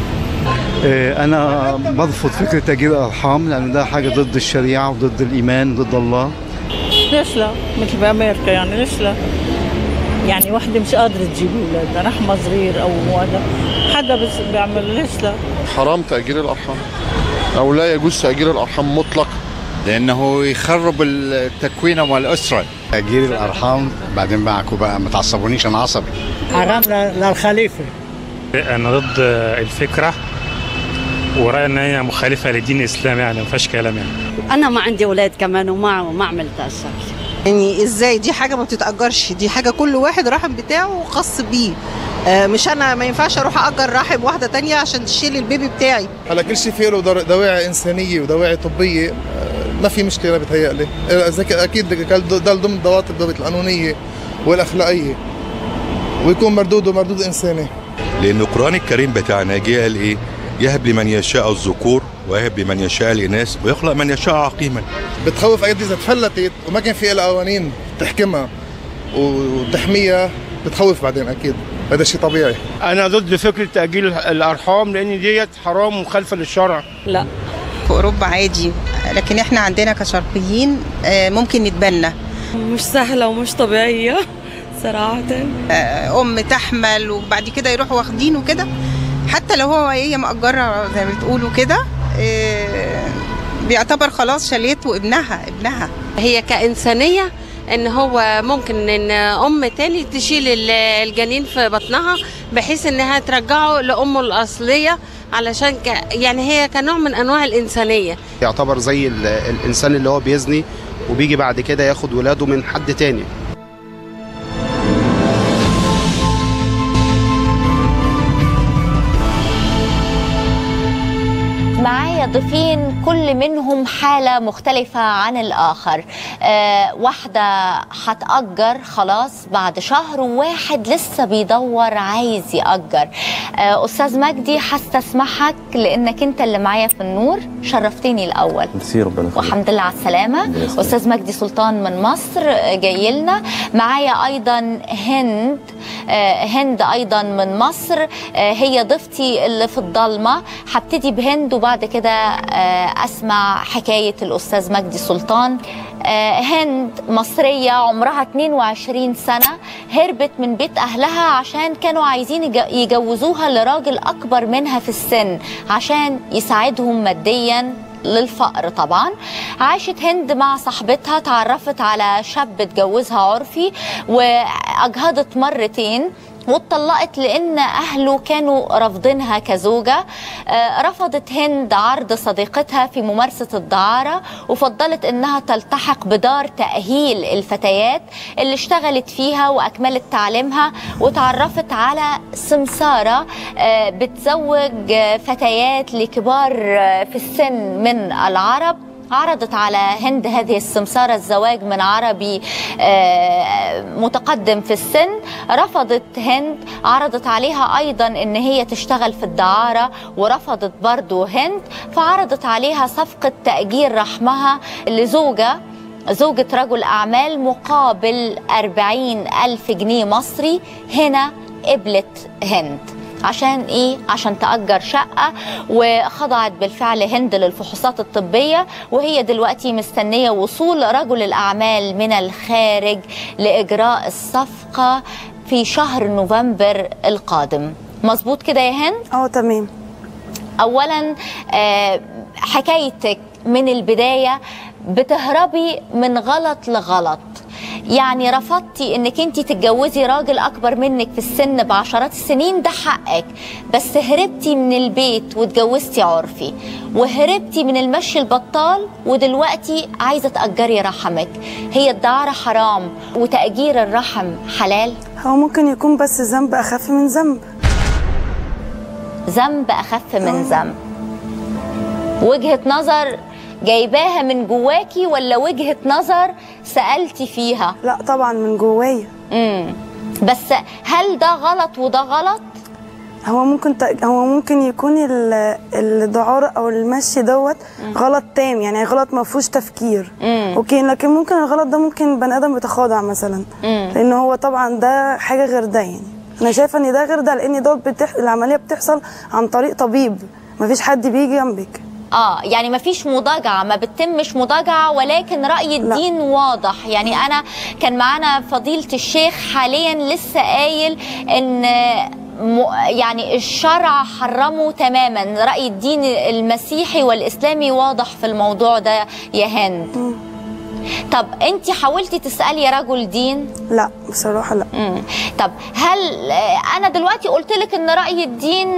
أنا برفض فكرة تأجير الأرحام، لأن ده حاجة ضد الشريعة وضد الإيمان وضد الله. ليش لا؟ مثل بأمريكا يعني، ليش لا؟ يعني وحدة مش قادرة تجيب أولاد، رحمة صغير أو هذا حدا بس بيعمل، ليش لا؟ حرام تأجير الأرحام. أو لا يجوز تأجير الأرحام مطلقا، لأنه يخرب التكوين والأسرة. تأجير الأرحام بعدين معكم بقى، ما تعصبونيش أنا عصبي. حرام للخليفة. أنا ضد الفكرة، ورأيي إن هي مخالفة لدين الإسلام، يعني ما فيهاش كلام. يعني أنا ما عندي أولاد كمان وما عملت أثر. يعني إزاي دي حاجة ما بتتأجرش، دي حاجة كل واحد رحم بتاعه خاص بيه. مش أنا ما ينفعش أروح أجر رحم واحدة تانية عشان تشيل البيبي بتاعي. على كل شيء فيه له دواعي إنسانية ودواعي طبية، ما في مشكلة بتهيألي. أكيد ده ضمن الضوابط القانونية والأخلاقية، ويكون مردود إنساني. لأن القرآن الكريم بتاعنا جه قال إيه؟ يهب لمن يشاء الذكور ويهب لمن يشاء الإناث ويخلق من يشاء عقيما. بتخوف أيضا إذا تفلتت وما كان في لها قوانين تحكمها وتحميها، بتخوف بعدين أكيد، هذا شيء طبيعي. أنا ضد فكرة تأجيل الأرحام لأن ديت حرام ومخالفة للشرع. لا، في أوروبا عادي، لكن إحنا عندنا كشرقيين ممكن نتبنى. مش سهلة ومش طبيعية صراحة. أم تحمل وبعد كده يروحوا واخدينه كده، حتى لو هي مأجرة زي ما بتقولوا كده، بيعتبر خلاص شالته ابنها. هي كإنسانية ان هو ممكن ان ام تاني تشيل الجنين في بطنها بحيث انها ترجعه لامه الاصليه، علشان يعني هي كنوع من انواع الانسانيه. يعتبر زي الانسان اللي هو بيزني وبيجي بعد كده ياخد ولاده من حد تاني. معايا ضيفين كل منهم حالة مختلفة عن الآخر. واحدة هتأجر خلاص بعد شهر، وواحد لسه بيدور عايز يأجر. أستاذ مجدي هستسمحك لأنك أنت اللي معايا في النور، شرفتني الأول. ميرسي، ربنا يخليك. والحمد لله على السلامة. أستاذ مجدي سلطان من مصر جاي لنا. معايا أيضا هند أيضا من مصر، هي ضيفتي اللي في الضلمة. هبتدي بهند وبعد كده أسمع حكاية الأستاذ مجدي سلطان. هند مصرية عمرها 22 سنة، هربت من بيت أهلها عشان كانوا عايزين يجوزوها لراجل أكبر منها في السن عشان يساعدهم مادياً للفقر طبعا. عاشت هند مع صاحبتها، تعرفت على شاب اتجوزها عرفي وأجهضت مرتين واتطلقت لأن أهله كانوا رافضينها كزوجة. رفضت هند عرض صديقتها في ممارسة الدعارة وفضلت أنها تلتحق بدار تأهيل الفتيات اللي اشتغلت فيها وأكملت تعليمها، وتعرفت على سمسارة بتزوج فتيات لكبار في السن من العرب. عرضت على هند هذه السمسارة الزواج من عربي متقدم في السن، رفضت هند. عرضت عليها أيضا أن هي تشتغل في الدعارة ورفضت برضو هند، فعرضت عليها صفقة تأجير رحمها لزوجة رجل أعمال مقابل 40,000 جنيه مصري. هنا قبلت هند. عشان ايه؟ عشان تأجر شقة، وخضعت بالفعل هند للفحوصات الطبية، وهي دلوقتي مستنية وصول رجل الأعمال من الخارج لإجراء الصفقة في شهر نوفمبر القادم. مظبوط كده يا هند؟ تمام. أولا حكايتك من البداية بتهربي من غلط لغلط، يعني رفضتي انك انت تتجوزي راجل اكبر منك في السن بعشرات السنين، ده حقك، بس هربتي من البيت واتجوزتي عرفي، وهربتي من المشي البطال، ودلوقتي عايزه تأجري رحمك. هي الدعارة حرام وتأجير الرحم حلال؟ هو ممكن يكون بس ذنب اخف من ذنب. ذنب اخف من ذنب. وجهة نظر جايباها من جواكي ولا وجهة نظر سألتي فيها؟ لا طبعا من جوايا. بس هل ده غلط وده غلط؟ هو ممكن يكون الدعارة او المشي دوت غلط تام، يعني غلط ما فيهوش تفكير. اوكي، لكن ممكن الغلط ده ممكن بني ادم بيتخاضع مثلا، لان هو طبعا ده حاجة غير ده. يعني انا شايفه ان ده غير ده، لان دوت العملية بتحصل عن طريق طبيب، ما فيش حد بيجي جنبك. يعني ما فيش مضاجعة، ما بتتمش مضاجعة، ولكن رأي الدين لا. واضح. يعني أنا كان معانا فضيلة الشيخ حاليا لسه قايل إن يعني الشرع حرمه تماما، رأي الدين المسيحي والإسلامي واضح في الموضوع ده يا هند. طب انت حاولتي تسألي رجل دين؟ لا بصراحة لا. طب هل انا دلوقتي قلت لك ان رأي الدين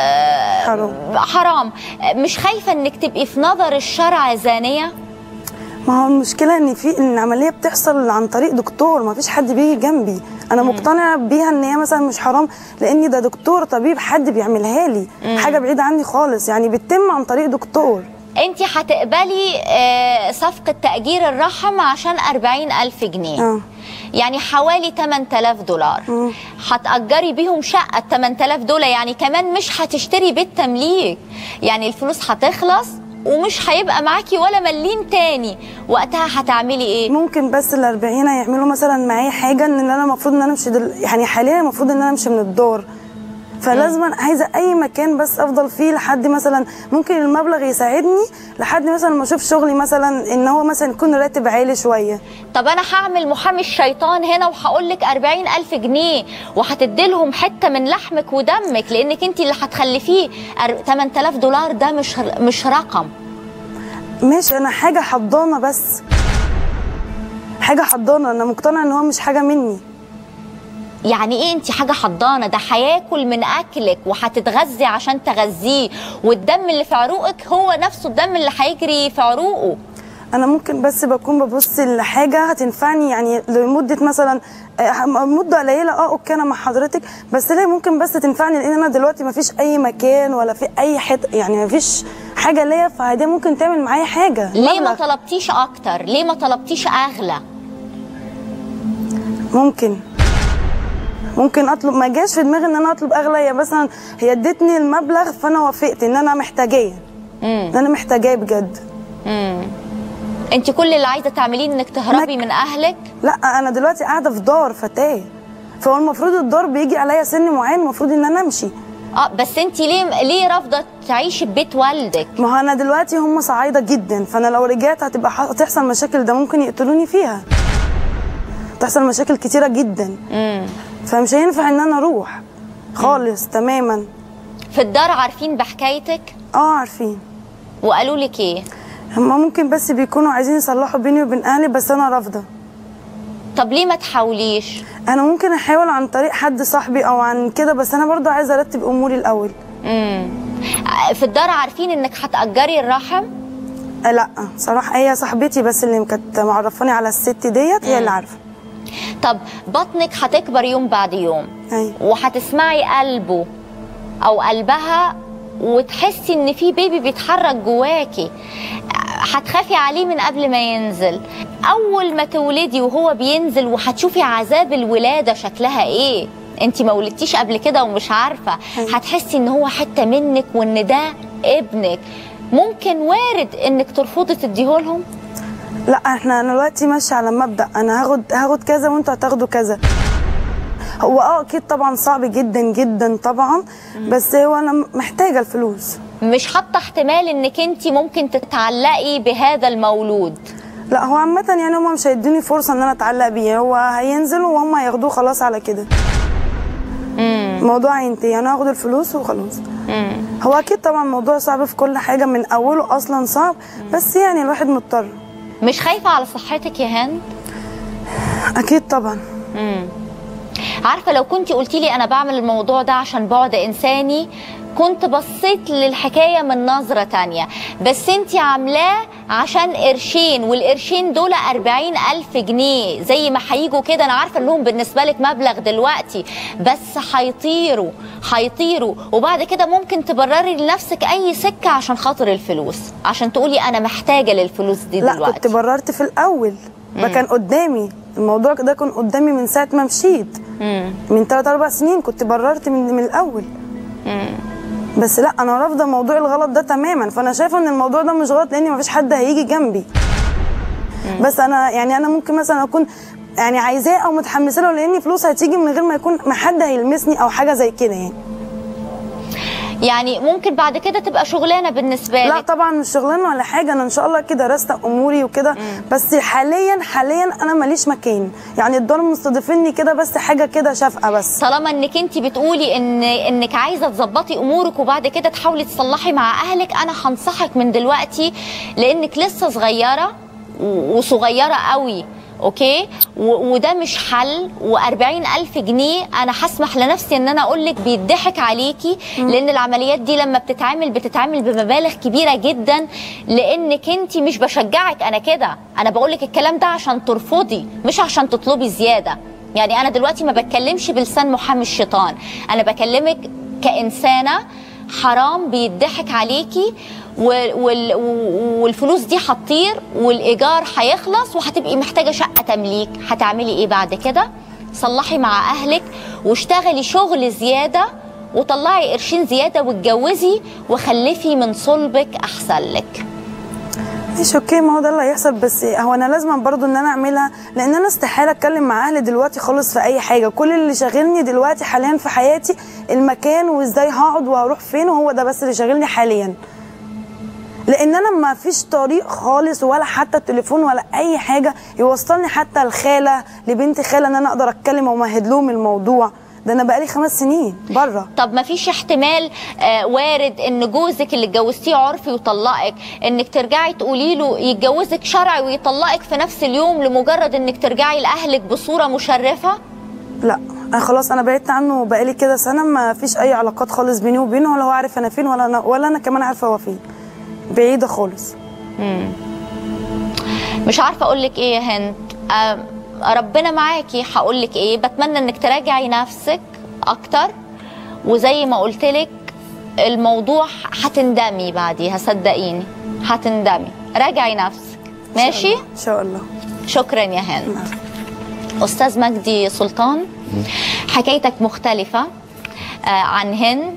حرام، مش خايفة انك تبقي في نظر الشرع زانية؟ ما هو المشكلة ان في العملية بتحصل عن طريق دكتور، ما فيش حد بيجي جنبي. انا مقتنعة بيها ان هي مثلا مش حرام لاني ده دكتور طبيب حد بيعملها لي، حاجة بعيدة عني خالص، يعني بتتم عن طريق دكتور. انت هتقبلي صفقة تأجير الرحم عشان 40,000 جنيه يعني حوالي 8,000 دولار. هتأجري بيهم شقة 8,000 دولار، يعني كمان مش هتشتري بيت تمليك، يعني الفلوس هتخلص ومش هيبقى معاكي ولا مليم تاني. وقتها هتعملي ايه؟ ممكن بس ال40 يعملوا مثلا معايا حاجة ان انا المفروض ان انا امشي يعني حاليا المفروض ان انا امشي من الدار، فلازم عايزه اي مكان بس افضل فيه لحد مثلا ممكن المبلغ يساعدني لحد مثلا ما اشوف شغلي مثلا ان هو مثلا يكون راتب عالي شويه. طب انا هعمل محامي الشيطان هنا وهقول لك 40,000 جنيه وهتديلهم حته من لحمك ودمك، لانك انت اللي هتخلفيه. 8,000 دولار ده مش رقم. ماشي، انا حاجه حضانه، بس حاجه حضانه، انا مقتنعه ان هو مش حاجه مني. يعني ايه انت حاجه حضانه؟ ده هياكل من اكلك وهتتغذي عشان تغذيه، والدم اللي في عروقك هو نفسه الدم اللي هيجري في عروقه. انا ممكن بس بكون ببص لحاجه هتنفعني يعني لمده مثلا مده قليله. اوكي انا مع حضرتك، بس ليه ممكن بس تنفعني لان انا دلوقتي مفيش اي مكان ولا في اي حته، يعني مفيش حاجه ليا، فدي ممكن تعمل معايا حاجه. ليه ما طلبتيش اكتر؟ ليه ما طلبتيش اغلى؟ ممكن اطلب، ما جاش في دماغي ان انا اطلب اغلى. هي مثلا هي ادتني المبلغ فانا وافقت ان انا محتاجاه، ان انا محتاجاه بجد. انت كل اللي عايزه تعمليه انك تهربي من اهلك؟ لا انا دلوقتي قاعده في دار فتاه، فهو المفروض الدار بيجي عليا سن معين المفروض ان انا امشي. بس انت ليه رافضه تعيشي ببيت والدك؟ ما هو انا دلوقتي هم صعايده جدا، فانا لو رجعت هتحصل مشاكل، ده ممكن يقتلوني فيها، تحصل مشاكل كتيره جدا. فمش هينفع ان انا اروح خالص تماما. في الدار عارفين بحكايتك؟ عارفين. وقالوا لك ايه؟ هم ممكن بس بيكونوا عايزين يصلحوا بيني وبين اهلي، بس انا رافضه. طب ليه ما تحاوليش؟ انا ممكن احاول عن طريق حد صاحبي او عن كده، بس انا برضو عايزه ارتب اموري الاول. في الدار عارفين انك هتأجري الرحم؟ لا صراحه هي صاحبتي بس اللي كانت معرفاني على الست ديت، هي اللي عارفه. طب بطنك هتكبر يوم بعد يوم. وهتسمعي قلبه او قلبها وتحسي ان في بيبي بيتحرك جواكي، هتخافي عليه من قبل ما ينزل. اول ما تولدي وهو بينزل وهتشوفي عذاب الولاده شكلها ايه، انت ما ولدتيش قبل كده ومش عارفه، هتحسي ان هو حته منك وان ده ابنك. ممكن وارد انك ترفضي تديهولهم؟ لا انا دلوقتي ماشيه على مبدا انا هاخد كذا وانتوا هتاخدوا كذا. هو اكيد طبعا صعب جدا جدا طبعا، بس هو انا محتاجه الفلوس. مش حاطه احتمال انك انت ممكن تتعلقي بهذا المولود؟ لا هو عامه يعني هم مش هيدوني فرصه ان انا اتعلق بيه، هو هينزل وهم هياخدوه خلاص على كده. الموضوع هينتهي، انا هاخد الفلوس وخلاص. هو اكيد طبعا الموضوع صعب في كل حاجه، من اوله اصلا صعب، بس يعني الواحد مضطر. مش خايفه على صحتك يا هند؟ اكيد طبعا. عارفه لو كنت قلتي لي انا بعمل الموضوع ده عشان بعد انساني كنت بصيت للحكايه من نظره تانية، بس انت عاملاه عشان قرشين، والقرشين دول 40,000 جنيه زي ما هيجوا كده. انا عارفه انهم بالنسبه لك مبلغ دلوقتي، بس هيطيروا وبعد كده ممكن تبرري لنفسك اي سكه عشان خاطر الفلوس، عشان تقولي انا محتاجه للفلوس دي دلوقتي. لا كنت بررت في الاول، ده كان قدامي الموضوع ده، كان قدامي من ساعه ما مشيت، من 3-4 سنين كنت بررت من الاول. بس لا انا رافضه موضوع الغلط ده تماما، فانا شايفه ان الموضوع ده مش غلط لان مفيش حد هيجي جنبي. بس انا يعني انا ممكن مثلا اكون يعني عايزاه او متحمسه له لان فلوس هتيجي من غير ما يكون ما حد هيلمسني او حاجه زي كده يعني. يعني ممكن بعد كده تبقى شغلانه بالنسبه لك؟ لا طبعا مش شغلانه ولا حاجه، انا ان شاء الله كده راسته اموري وكده، بس حاليا انا ماليش مكان، يعني الدار مستضيفيني كده بس حاجه كده شفقه بس. طالما انك انت بتقولي انك عايزه تظبطي امورك وبعد كده تحاولي تصلحي مع اهلك، انا هنصحك من دلوقتي لانك لسه صغيره وصغيره قوي، اوكي؟ وده مش حل. و40,000 جنيه انا هسمح لنفسي ان انا اقول لك بيضحك عليكي، لان العمليات دي لما بتتعمل بمبالغ كبيره جدا، لانك انت مش بشجعك انا كده، انا بقول لك الكلام ده عشان ترفضي مش عشان تطلبي زياده. يعني انا دلوقتي ما بتكلمش بلسان محامي الشيطان، انا بكلمك كانسانه حرام بيضحك عليكي، والفلوس دي هتطير والايجار هيخلص وهتبقي محتاجه شقه تمليك. هتعملي ايه بعد كده؟ صلحي مع اهلك واشتغلي شغل زياده وطلعي قرشين زياده واتجوزي وخلفي من صلبك احسن لك. مش اوكي، ما هو ده اللي هيحصل، بس هو انا لازم برضو ان انا اعملها، لان انا استحاله اتكلم مع اهلي دلوقتي خالص في اي حاجه. كل اللي شاغلني دلوقتي حاليا في حياتي المكان وازاي هقعد وهروح فين، وهو ده بس اللي شاغلني حاليا، لان انا ما فيش طريق خالص ولا حتى التليفون ولا اي حاجه يوصلني حتى الخاله لبنت خاله ان انا اقدر اتكلم وامهد لهم الموضوع ده. انا بقالي 5 سنين بره. طب ما فيش احتمال وارد ان جوزك اللي اتجوزتيه عرفي ويطلقك، انك ترجعي تقولي له يتجوزك شرعي ويطلقك في نفس اليوم لمجرد انك ترجعي لاهلك بصوره مشرفه؟ لا انا خلاص انا بعدت عنه بقالي كده سنه، ما فيش اي علاقات خالص بيني وبينه، ولا هو عارف انا فين ولا انا كمان عارفه هو فين. بعيده خالص. مش عارفه اقول لك ايه يا هند، ربنا معاكي. هقول لك ايه، بتمنى انك تراجعي نفسك اكتر، وزي ما قلت لك الموضوع هتندمي بعديها، صدقيني هتندمي. راجعي نفسك. ماشي ان شاء الله. شكرا يا هند. استاذ مجدي سلطان، حكايتك مختلفه عن هند.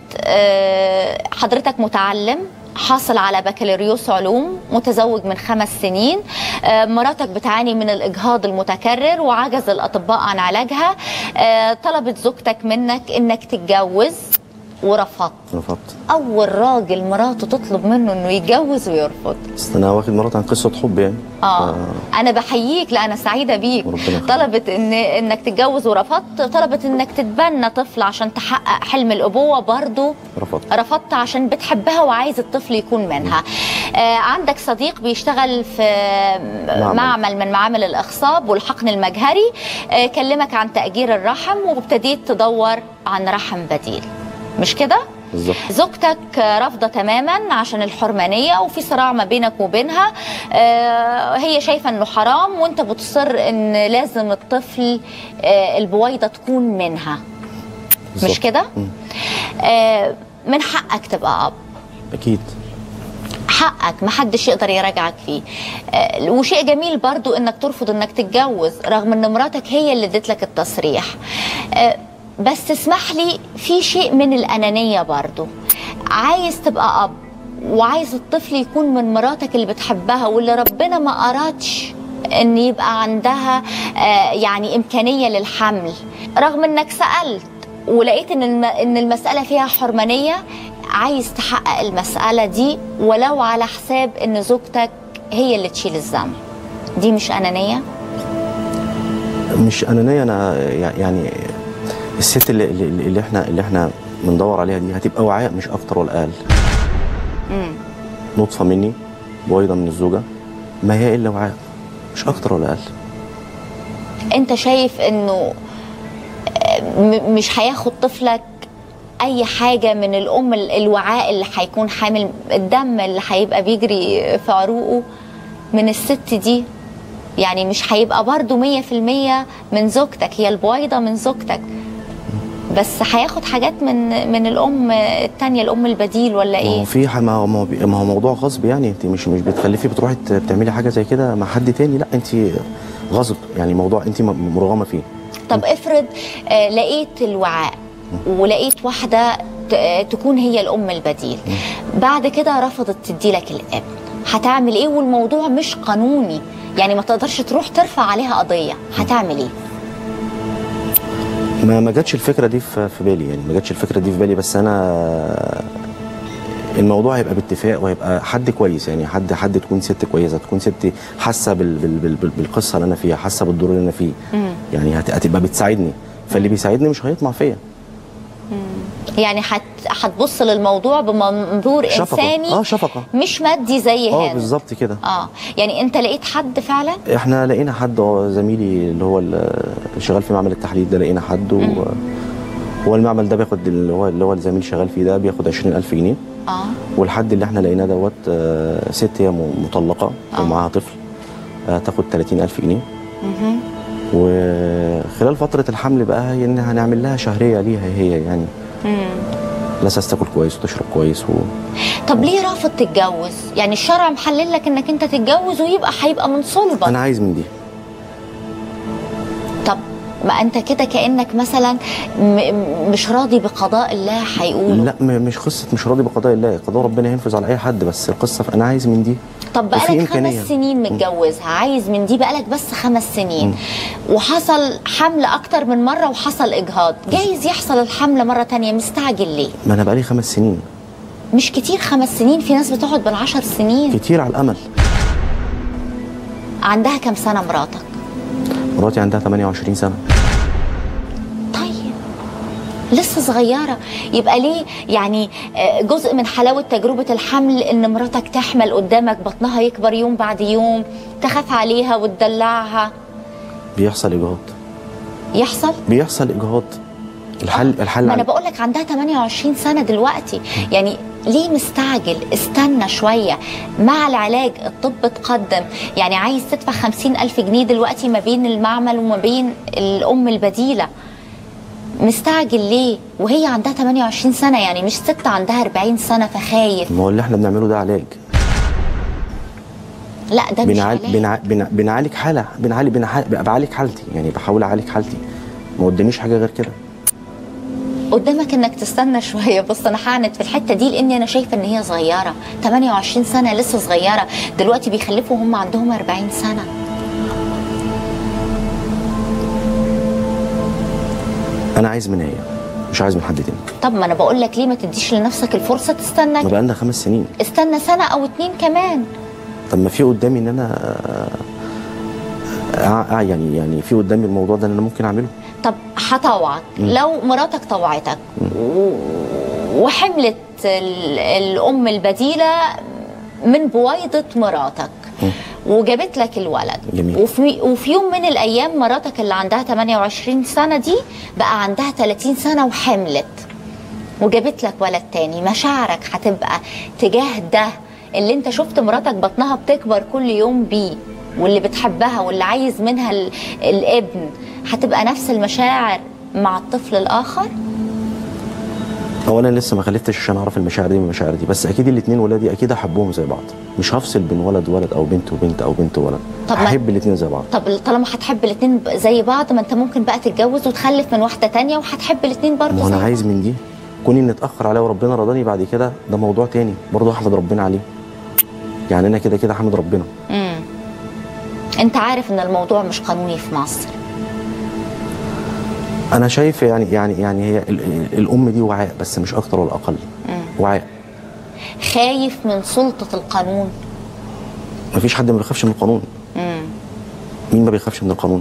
حضرتك متعلم، حاصل على بكالوريوس علوم، متزوج من 5 سنين، مراتك بتعاني من الإجهاض المتكرر وعجز الأطباء عن علاجها. طلبت زوجتك منك إنك تتجوز ورفضت. أول راجل مراته تطلب منه إنه يتجوز ويرفض. بس أنا واخد مراتي عن قصة حب يعني. أنا بحييك، لا أنا سعيدة بيك. طلبت إنك تتجوز ورفضت، طلبت إنك تتبنى طفل عشان تحقق حلم الأبوة، برضو رفضت عشان بتحبها وعايز الطفل يكون منها. عندك صديق بيشتغل في معمل من معامل الإخصاب والحقن المجهري، كلمك عن تأجير الرحم وابتديت تدور عن رحم بديل، مش كده؟ بالظبط. زوجتك رافضه تماما عشان الحرمانيه وفي صراع ما بينك وبينها. هي شايفه انه حرام وانت بتصر ان لازم الطفل البويضه تكون منها، بالزبط. مش كده؟ من حقك تبقى اب. اكيد حقك، محدش يقدر يراجعك فيه. وشيء جميل برضو انك ترفض انك تتجوز رغم ان مراتك هي اللي ادت لك التصريح. بس اسمح لي، في شيء من الأنانية برضو. عايز تبقى أب وعايز الطفل يكون من مراتك اللي بتحبها واللي ربنا ما أرادش أن يبقى عندها يعني إمكانية للحمل، رغم أنك سألت ولقيت أن المسألة فيها حرمانية. عايز تحقق المسألة دي ولو على حساب أن زوجتك هي اللي تشيل الذنب. دي مش أنانية؟ مش أنانية. أنا يعني الست اللي احنا بندور عليها دي هتبقى وعاء مش اكتر ولا اقل. نطفه مني، بويضه من الزوجه، ما هي الا وعاء مش اكتر ولا اقل. انت شايف انه مش هياخد طفلك اي حاجه من الام، الوعاء اللي هيكون حامل، الدم اللي هيبقى بيجري في عروقه من الست دي، يعني مش هيبقى برضو 100% من زوجتك، هي البويضه من زوجتك، بس هياخد حاجات من الام الثانيه، الام البديل ولا ايه؟ ما هو موضوع غصب يعني. انت مش بتخلفي بتروحي بتعملي حاجه زي كده مع حد تاني، لا انت غصب يعني، موضوع انت مرغمه فيه. طب افرض لقيت الوعاء ولقيت واحده تكون هي الام البديل، بعد كده رفضت تدي لك الابن، هتعمل ايه؟ والموضوع مش قانوني يعني، ما تقدرش تروح ترفع عليها قضيه، هتعمل ايه؟ ما جاتش الفكره دي في بالي يعني، ما جاتش الفكره دي في بالي، بس انا الموضوع هيبقى باتفاق، وهيبقى حد كويس، يعني حد تكون ست كويسه، تكون ست حاسه بالقصه اللي انا فيها، حاسه بالدور اللي انا فيه. يعني هتبقى بتساعدني، فاللي بيساعدني مش هيطمع فيا. يعني هتبص للموضوع بمنظور شفقة. انساني، شفقه، مش مادي زي هنا. بالظبط كده. يعني انت لقيت حد فعلا؟ احنا لقينا حد، زميلي اللي هو شغال في معمل التحليل ده، لقينا حد هو المعمل ده بياخد اللي هو الزميل شغال فيه ده بياخد 20,000 جنيه. والحد اللي احنا لقيناه دوت ست هي مطلقه ومعاها طفل، تاخد 30,000 جنيه. وخلال فتره الحمل بقى ان هنعمل لها شهريه ليها هي، يعني لسه تاكل كويس وتشرب كويس طب ليه رافض تتجوز؟ يعني الشرع محلل لك انك انت تتجوز هيبقى من صلبك. انا عايز من دي. طب ما انت كده كانك مثلا مش راضي بقضاء الله هيقولوا. لا، مش قصه مش راضي بقضاء الله، قضاء ربنا ينفذ على اي حد، بس القصه انا عايز من دي. طب بقالك 5 سنين متجوزها، عايز من دي بقالك بس 5 سنين، وحصل حمل اكتر من مره وحصل اجهاض، جايز يحصل الحمل مره تانية، مستعجل ليه؟ ما انا بقالي 5 سنين. مش كتير 5 سنين، في ناس بتقعد بال10 سنين. كتير على الامل. عندها كام سنه مراتك؟ مراتي عندها 28 سنه. لسه صغيرة. يبقى ليه يعني جزء من حلاوة تجربة الحمل ان مراتك تحمل قدامك، بطنها يكبر يوم بعد يوم، تخاف عليها وتدلعها. بيحصل اجهاض. بيحصل اجهاض. الحل ما انا بقول لك عندها 28 سنة دلوقتي، يعني ليه مستعجل؟ استنى شوية. مع العلاج الطب اتقدم، يعني عايز تدفع 50,000 جنيه دلوقتي ما بين المعمل وما بين الام البديلة. مستعجل ليه؟ وهي عندها 28 سنة، يعني مش ست عندها 40 سنة فخايف. ما هو اللي احنا بنعمله ده علاج. لا ده مش علاج. بنعالج حالة، بعالج حالتي، يعني بحاول اعالج حالتي، ما قداميش حاجة غير كده. قدامك انك تستنى شوية. بص انا هعند في الحتة دي لاني انا شايفة ان هي صغيرة، 28 سنة لسه صغيرة، دلوقتي بيخلفوا هم عندهم 40 سنة. انا عايز من هي، مش عايز من حد تاني. طب ما انا بقول لك ليه ما تديش لنفسك الفرصه تستنى؟ ما بقالنا 5 سنين. استنى سنه او 2 كمان. طب ما في قدامي ان انا يعني في قدامي الموضوع ده ان انا ممكن اعمله. طب هطوعك. لو مراتك طوعتك وحملت الام البديله من بويضه مراتك وجابت لك الولد، جميل. وفي يوم من الايام مراتك اللي عندها 28 سنه دي بقى عندها 30 سنه وحملت وجابت لك ولد تاني، مشاعرك هتبقى تجاه ده اللي انت شفت مراتك بطنها بتكبر كل يوم بيه، واللي بتحبها واللي عايز منها الابن، هتبقى نفس المشاعر مع الطفل الاخر؟ اولا لسه ما خلفتش عشان اعرف المشاعر دي من المشاعر دي، بس اكيد الاثنين ولادي اكيد احبهم زي بعض، مش هفصل بين ولد او بنت وبنت او بنت وولد. هحب الاثنين زي بعض. طب طالما هتحب الاثنين زي بعض، ما انت ممكن بقى تتجوز وتخلف من واحده تانية وهتحب الاثنين برضه. ما انا عايز من دي، كوني ان اتاخر عليا وربنا رضاني بعد كده ده موضوع تاني، برضه احمد ربنا عليه. يعني انا كده احمد ربنا. انت عارف ان الموضوع مش قانوني في مصر. انا شايف يعني هي الام دي وعاء، بس مش اكتر ولا اقل. وعاء. خايف من سلطه القانون؟ مفيش حد ما بيخافش من القانون. مين ما بيخافش من القانون؟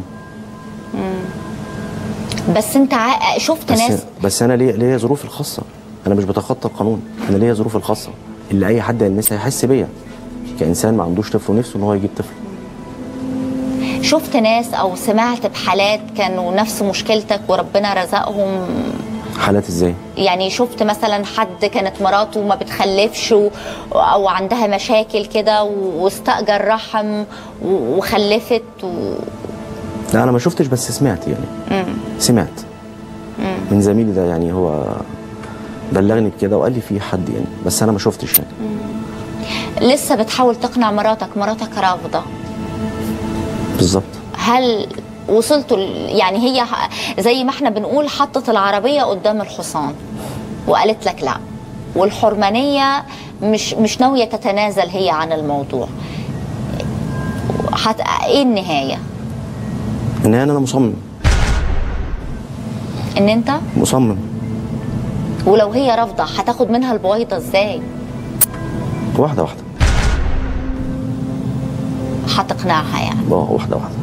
بس انت شفت ناس. بس انا ليا ظروفي الخاصه، انا مش بتخطى القانون، انا ليا ظروفي الخاصه اللي اي حد يلمسها يحس بيا كانسان ما عندوش طفل ونفسه ان هو يجيب طفل. شفت ناس او سمعت بحالات كانوا نفس مشكلتك وربنا رزقهم؟ حالات ازاي؟ يعني شفت مثلا حد كانت مراته ما بتخلفش او عندها مشاكل كده واستأجر رحم وخلفت لا انا ما شفتش، بس سمعت يعني. سمعت من زميلي ده، يعني هو بلغني بكده وقال لي في حد يعني، بس انا ما شفتش يعني. لسه بتحاول تقنع مراتك رافضه؟ بالظبط. هل وصلتوا يعني هي زي ما احنا بنقول حطت العربيه قدام الحصان وقالت لك لا، والحرمانيه مش ناويه تتنازل هي عن الموضوع، ايه النهايه؟ النهايه انا مصمم. ان انت مصمم. ولو هي رافضه هتاخد منها البويضه ازاي؟ واحده واحده. هتقنعها يعني؟ واحده واحده.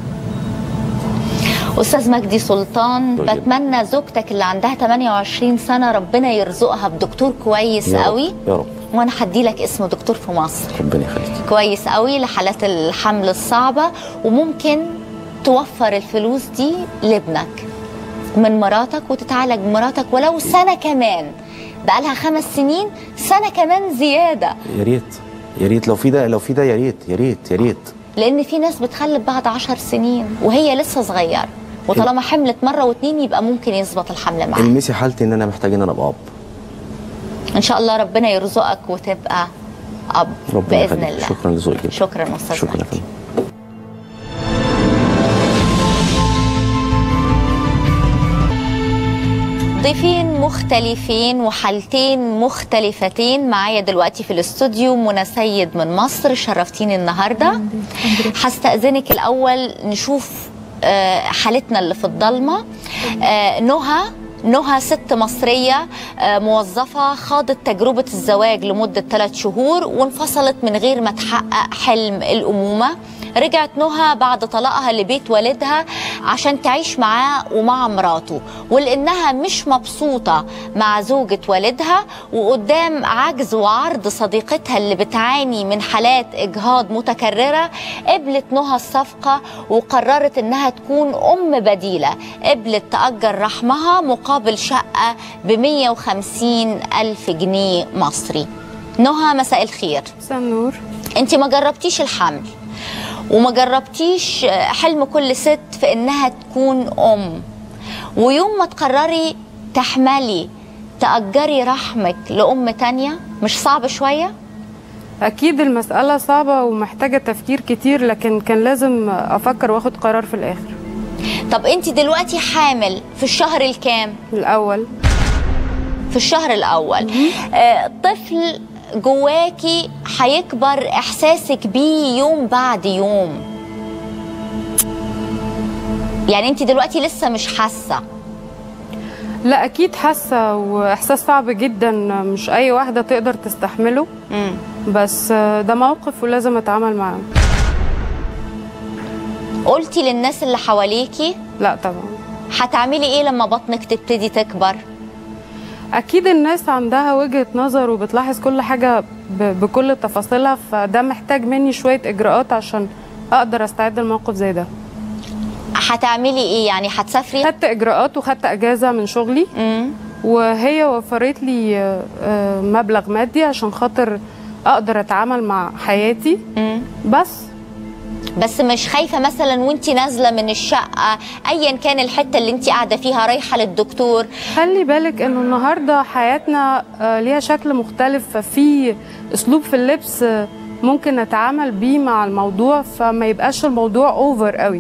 استاذ مجدي سلطان، بتمنى زوجتك اللي عندها 28 سنه ربنا يرزقها بدكتور كويس قوي. يا رب. وانا هدي لك اسم دكتور في مصر. ربنا يخليك. كويس قوي لحالات الحمل الصعبه، وممكن توفر الفلوس دي لابنك من مراتك وتتعالج بمراتك ولو سنه كمان. بقالها 5 سنين، سنه كمان زياده. يا ريت يا ريت لو في ده يا ريت يا ريت يا ريت. لان في ناس بتخلف بعد 10 سنين وهي لسه صغيره، وطالما حملت مره واتنين يبقى ممكن يظبط الحمل معاها. المسي حالتي ان انا محتاج ان انا ابقى اب. ان شاء الله ربنا يرزقك وتبقى اب باذن الله. شكرا لذوقك. شكرا استاذ. شكرا يا فندم. ضيفين مختلفين وحالتين مختلفتين معايا دلوقتي في الاستوديو. منى سيد من مصر، شرفتيني النهارده. هستأذنك الاول نشوف حالتنا اللي في الضلمه. نهى ست مصرية موظفة خاضت تجربة الزواج لمدة 3 شهور وانفصلت من غير ما تحقق حلم الأمومة. رجعت نهى بعد طلاقها لبيت والدها عشان تعيش معاه ومع مراته، ولأنها مش مبسوطة مع زوجة والدها وقدام عجز وعرض صديقتها اللي بتعاني من حالات إجهاض متكررة، قبلت نهى الصفقة وقررت إنها تكون أم بديلة. قبلت تأجر رحمها مقابل شقة ب150,000 جنيه مصري. نهى مساء الخير. مساء النور. انت ما جربتيش الحمل وما جربتيش حلم كل ست في انها تكون ام، ويوم ما تقرري تحملي تأجري رحمك لأم تانية، مش صعب شوية؟ أكيد المسألة صعبة ومحتاجة تفكير كتير، لكن كان لازم أفكر وأخد قرار في الآخر. طب انت دلوقتي حامل في الشهر الكام؟ الأول. في الشهر الأول. طفل جواكي هيكبر احساسك بيه يوم بعد يوم. يعني انت دلوقتي لسه مش حاسه؟ لا اكيد حاسه، واحساس صعب جدا مش اي واحده تقدر تستحمله. بس ده موقف ولازم اتعامل معاه. قلتي للناس اللي حواليكي؟ لا طبعا. هتعملي ايه لما بطنك تبتدي تكبر؟ اكيد الناس عندها وجهة نظر وبتلاحظ كل حاجة بكل تفاصيلها، فده محتاج مني شوية اجراءات عشان اقدر استعد لموقف زي ده. هتعملي ايه يعني؟ هتسافري؟ خدت اجراءات وخدت اجازة من شغلي. وهي وفرت لي مبلغ مادي عشان خاطر اقدر اتعامل مع حياتي. بس مش خايفة مثلا وانتي نازلة من الشقة ايا كان الحتة اللي انتي قاعدة فيها رايحة للدكتور؟ خلي بالك انه النهاردة حياتنا ليها شكل مختلف، ففي اسلوب في اللبس ممكن نتعامل بيه مع الموضوع، فما يبقاش الموضوع اوفر قوي.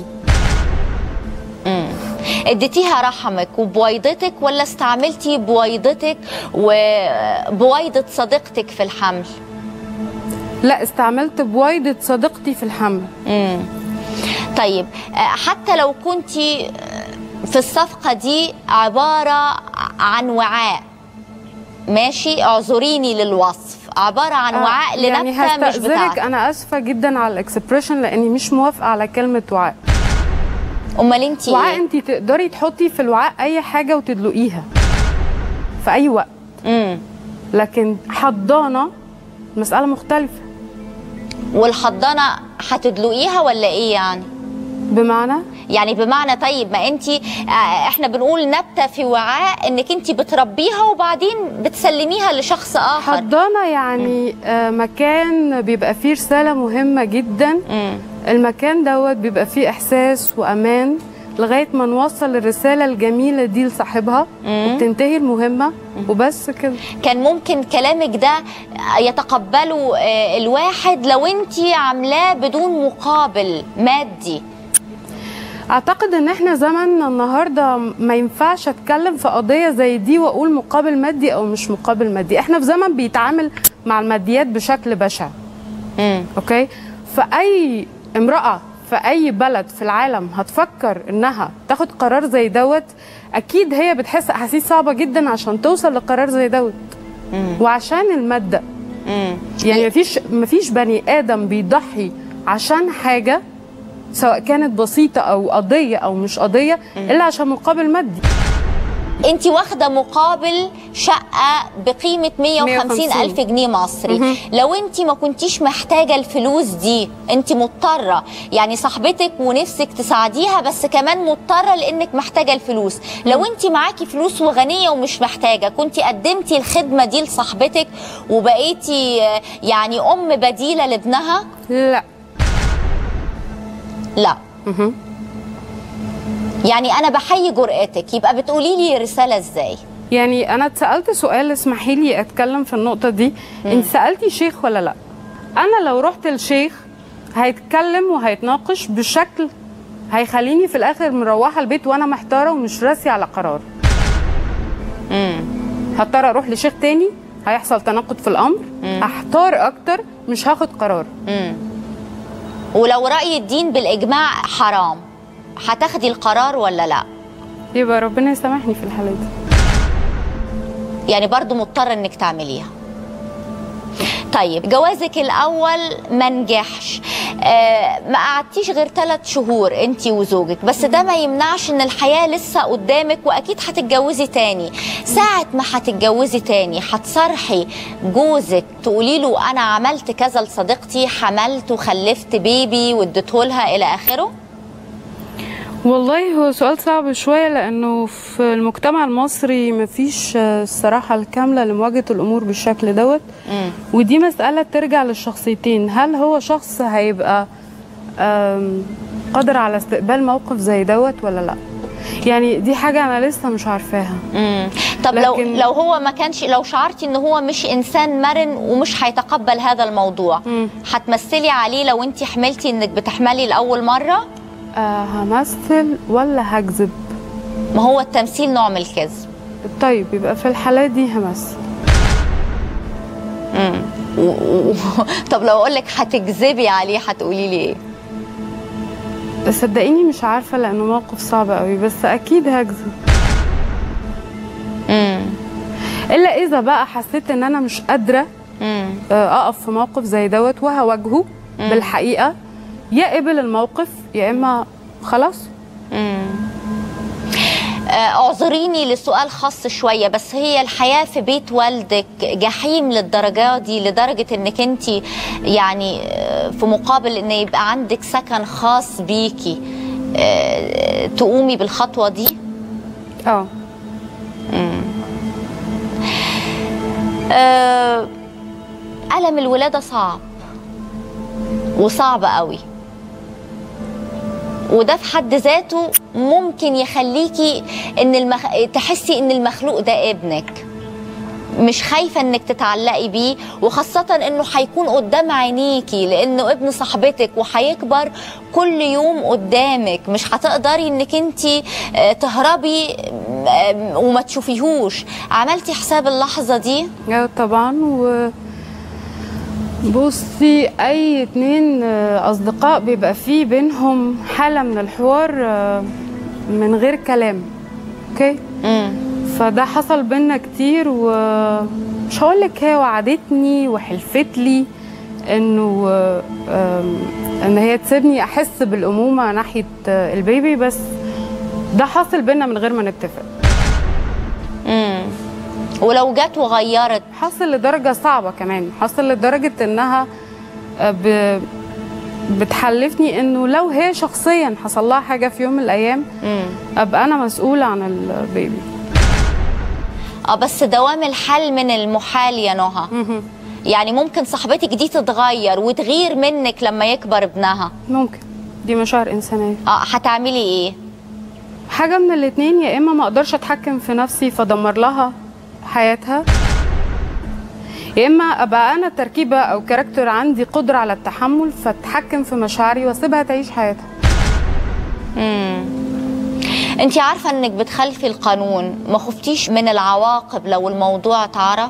اديتيها رحمك وبويضتك ولا استعملتي بويضتك وبويضة صديقتك في الحمل؟ لا، استعملت بويضة صديقتي في الحمل. طيب حتى لو كنتي في الصفقة دي عبارة عن وعاء، ماشي، اعذريني للوصف، عبارة عن وعاء لنفسها يعني مش بتاعتك. انا اسفة جدا على الاكسبريشن لاني مش موافقة على كلمة وعاء. امال انتي وعاء انتي تقدري تحطي في الوعاء اي حاجة وتدلقيها في اي وقت. لكن حضانة مسألة مختلفة. والحضانة هتدلقيها ولا ايه يعني؟ بمعنى؟ يعني بمعنى طيب ما انتي احنا بنقول نبتة في وعاء انك انتي بتربيها وبعدين بتسلميها لشخص اخر. حضانة يعني مكان بيبقى فيه رسالة مهمة جدا. المكان دوت بيبقى فيه احساس وامان لغاية ما نوصل الرسالة الجميلة دي لصاحبها وبتنتهي المهمة وبس كده. كان ممكن كلامك ده يتقبله الواحد لو انتي عاملاه بدون مقابل مادي. اعتقد ان احنا زماننا النهارده ما ينفعش اتكلم في قضيه زي دي واقول مقابل مادي او مش مقابل مادي. احنا في زمن بيتعامل مع الماديات بشكل بشع. اوكي، فاي امراه في اي بلد في العالم هتفكر انها تاخد قرار زي دوت، اكيد هي بتحس احاسيس صعبه جدا عشان توصل لقرار زي دوت. وعشان الماده يعني مفيش بني ادم بيضحي عشان حاجه سواء كانت بسيطه او قضيه او مش قضيه الا عشان مقابل مادي. انت واخده مقابل شقه بقيمه 150 الف جنيه مصري. لو انت ما كنتيش محتاجه الفلوس دي، انت مضطره، يعني صاحبتك ونفسك تساعديها بس كمان مضطره لانك محتاجه الفلوس. لو انت معاكي فلوس وغنيه ومش محتاجه، كنت قدمتي الخدمه دي لصاحبتك وبقيتي يعني ام بديله لابنها؟ لا. يعني أنا بحيي جرأتك. يبقى بتقولي لي رسالة إزاي؟ يعني أنا اتسألت سؤال، اسمحي لي أتكلم في النقطة دي. أنت سألتي شيخ ولا لأ؟ أنا لو رحت للشيخ هيتكلم وهيتناقش بشكل هيخليني في الآخر مروحة البيت وأنا محتارة ومش راسي على قرار. هضطر أروح لشيخ تاني، هيحصل تناقض في الأمر، هحتار أكتر، مش هاخد قرار. ولو رأي الدين بالإجماع حرام، هتاخدي القرار ولا لا؟ يبقى ربنا يسامحني في الحالة دي. يعني برضو مضطرة انك تعمليها. طيب جوازك الاول ما نجحش، ما قعدتيش غير 3 شهور انتي وزوجك، بس ده ما يمنعش ان الحياة لسه قدامك واكيد هتتجوزي تاني. ساعة ما هتتجوزي تاني هتصرحي جوزك تقولي له انا عملت كذا لصديقتي، حملت وخلفت بيبي واديته لها الى اخره؟ والله هو سؤال صعب شوية، لأنه في المجتمع المصري مفيش الصراحة الكاملة لمواجهة الأمور بالشكل دوت. ودي مسألة ترجع للشخصيتين، هل هو شخص هيبقى قادر على استقبال موقف زي دوت ولا لا؟ يعني دي حاجة أنا لسه مش عارفاها. طب لو هو ما كانش، لو شعرتي إن هو مش إنسان مرن ومش هيتقبل هذا الموضوع، هتمثلي عليه لو أنت حملتي إنك بتحملي لأول مرة؟ همثل ولا هكذب؟ ما هو التمثيل نوع من الكذب. طيب يبقى في الحالات دي همثل. طب لو اقول لك هتكذبي عليه هتقولي لي ايه؟ صدقيني مش عارفه، لانه موقف صعب قوي، بس اكيد هكذب. الا اذا بقى حسيت ان انا مش قادره اقف في موقف زي دوت وهواجهه بالحقيقه، يا قبل الموقف يا اما خلاص. اعذريني لسؤال خاص شويه، بس هي الحياه في بيت والدك جحيم للدرجه دي، لدرجه انك انت يعني في مقابل ان يبقى عندك سكن خاص بيكي تقومي بالخطوه دي؟ ألم الولاده صعب وصعب قوي، وده في حد ذاته ممكن يخليكي ان تحسي ان المخلوق ده ابنك، مش خايفه انك تتعلقي بيه، وخاصه انه هيكون قدام عينيكي لانه ابن صاحبتك وهيكبر كل يوم قدامك، مش هتقدري انك انت تهربي وما تشوفيهوش. عملتي حساب اللحظه دي؟ طبعا. بصي، اي 2 اصدقاء بيبقى فيه بينهم حاله من الحوار من غير كلام، اوكي؟ فده حصل بينا كتير، ومش هقول لك هي وعدتني وحلفت لي انه ان هي تسيبني احس بالامومه ناحيه البيبي، بس ده حصل بينا من غير ما نتفق. ولو جت وغيرت؟ حصل لدرجه صعبه كمان، حصل لدرجه انها بتحلفني انه لو هي شخصيا حصل لها حاجه في يوم من الايام ابقى انا مسؤوله عن البيبي. بس دوام الحال من المحال يا نهى. يعني ممكن صاحبتك دي تتغير وتغير منك لما يكبر ابنها؟ ممكن، دي مشاعر انسانيه. هتعملي ايه؟ حاجه من الاتنين، يا اما ما اقدرش اتحكم في نفسي فدمر لها حياتها، يا اما ابقى انا تركيبه او كاركتر عندي قدره على التحمل فاتحكم في مشاعري واسيبها تعيش حياتها. انت عارفه انك بتخالفي القانون، ما خفتيش من العواقب لو الموضوع اتعرف؟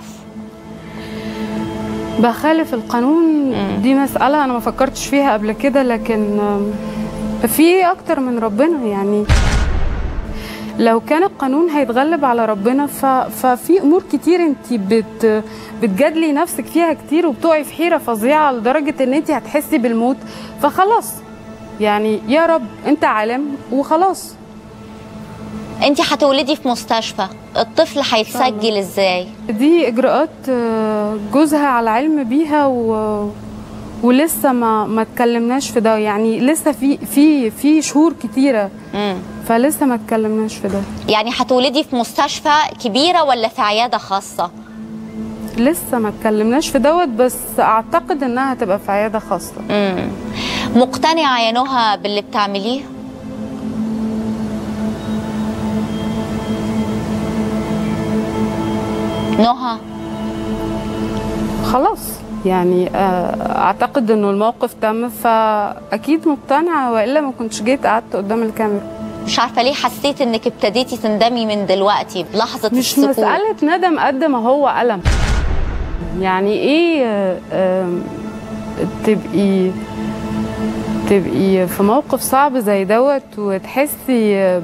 بخالف القانون دي مساله انا ما فكرتش فيها قبل كده، لكن في اكتر من ربنا. يعني لو كان القانون هيتغلب على ربنا ففي امور كتير انت بتجادلي نفسك فيها كتير وبتقعي في حيره فظيعه لدرجه ان انت هتحسي بالموت، فخلاص يعني يا رب انت عالم وخلاص. انت هتولدي في مستشفى، الطفل هيتسجل ازاي؟ دي اجراءات جوزها على علم بيها ولسه ما اتكلمناش في ده، يعني لسه في شهور كتيره فلسه ما اتكلمناش في ده. يعني هتولدي في مستشفى كبيره ولا في عياده خاصه؟ لسه ما اتكلمناش في دوت، بس اعتقد انها هتبقى في عياده خاصه. مقتنعه يا نهى باللي بتعمليه؟ نهى خلاص يعني اعتقد انه الموقف تم، فاكيد مقتنعه والا ما كنتش جيت قعدت قدام الكاميرا. مش عارفه ليه حسيت انك ابتديتي تندمي من دلوقتي بلحظه السكوت. مش مساله ندم قد ما هو الم. يعني ايه تبقي في موقف صعب زي دوت وتحسي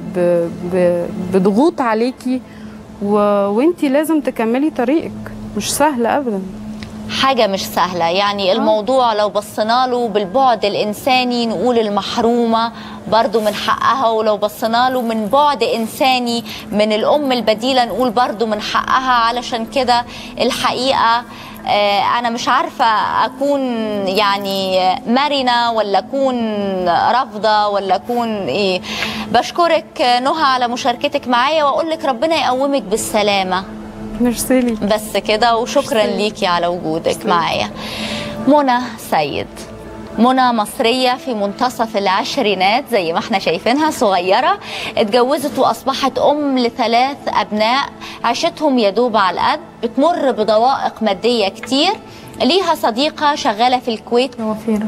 بضغوط عليكي وانتي لازم تكملي طريقك، مش سهله ابدا. حاجة مش سهلة، يعني الموضوع لو بصينا له بالبعد الإنساني نقول المحرومة برضو من حقها، ولو بصينا له من بعد إنساني من الأم البديلة نقول برضو من حقها. علشان كده الحقيقة أنا مش عارفة أكون يعني مرنة ولا أكون رافضة ولا أكون إيه. بشكرك نهى على مشاركتك معايا وأقول لك ربنا يقومك بالسلامة. ميرسي لي. بس كده، وشكرا ليكي على وجودك معايا. منى سيد، منى مصرية في منتصف العشرينات زي ما احنا شايفينها، صغيرة، اتجوزت وأصبحت أم ل3 أبناء، عيشتهم يدوب على القد، بتمر بضوائق مادية كتير. ليها صديقة شغالة في الكويت وفيرة.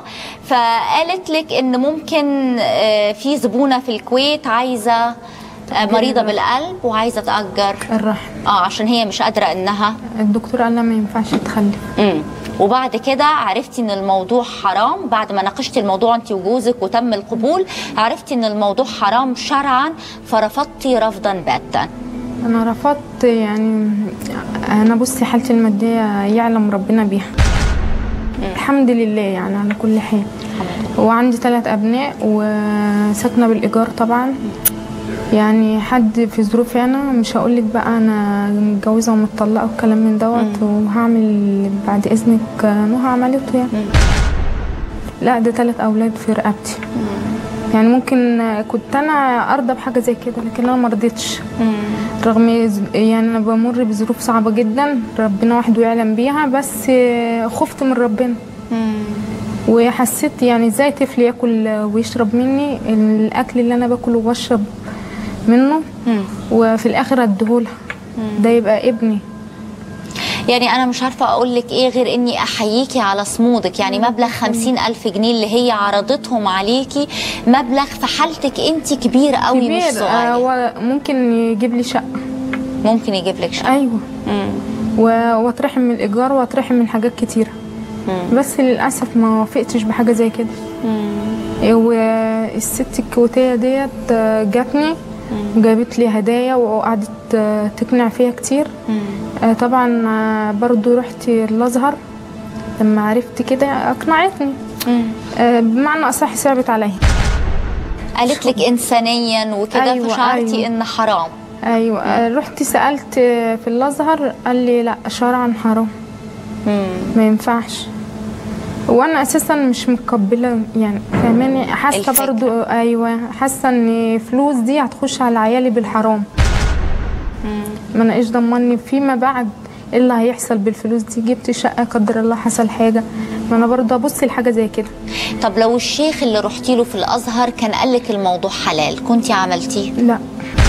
فقالت لك إن ممكن في زبونة في الكويت عايزة مريضة بالقلب وعايزة تأجر الرحم عشان هي مش قادرة انها، الدكتور قال لها ما ينفعش تخلف. وبعد كده عرفتي ان الموضوع حرام، بعد ما ناقشتي الموضوع انت وجوزك وتم القبول، عرفتي ان الموضوع حرام شرعا فرفضتي رفضا باتا. انا رفضت، يعني انا بصي حالتي المادية يعلم ربنا بيها. الحمد لله يعني على كل حال. وعندي 3 أبناء وساكنة بالإيجار طبعا. يعني حد في ظروفي انا مش هقولك بقى انا متجوزه ومتطلقه والكلام من دوت وهعمل بعد اذنك نهى عملته يعني. لا ده 3 أولاد في رقبتي. يعني ممكن كنت انا ارضى بحاجه زي كده لكن انا ما رضيتش، رغم يعني انا بمر بظروف صعبه جدا ربنا وحده يعلم بيها، بس خفت من ربنا. وحسيت يعني ازاي طفل ياكل ويشرب مني الاكل اللي انا باكله وبشرب منه وفي الاخر اديهولها، ده يبقى ابني. يعني أنا مش عارفة أقول لك إيه غير إني أحييكي على صمودك. يعني مبلغ 50,000 جنيه اللي هي عرضتهم عليكي مبلغ في حالتك أنت كبير قوي كبير. مش صغير. ممكن يجيب لي شقة. ممكن يجيب لك شقة. أيوة. واترحم من الإيجار واترحم من حاجات كتيرة. بس للأسف ما وافقتش بحاجة زي كده. والست الكويتية ديت جاتني وجابت لي هدايا وقعدت تقنع فيها كتير. طبعا برضو رحت الازهر لما عرفت كده اقنعتني. بمعنى اصح صعبت عليا، قالت لك انسانيا وكده. أيوة فشعرتي أيوة. ان حرام. ايوه رحت سالت في الازهر قال لي لا شرعا حرام ما ينفعش. وانا اساسا مش متقبله يعني فاهماني، حاسه برضو ايوه حاسه ان فلوس دي هتخش على عيالي بالحرام. ما انا ايش ضمني فيما بعد ايه اللي هيحصل بالفلوس دي، جبت شقه قدر الله حصل حاجه، ما انا برضه ابص لحاجه زي كده. طب لو الشيخ اللي رحتي له في الازهر كان قال لك الموضوع حلال كنتي عملتيه؟ لا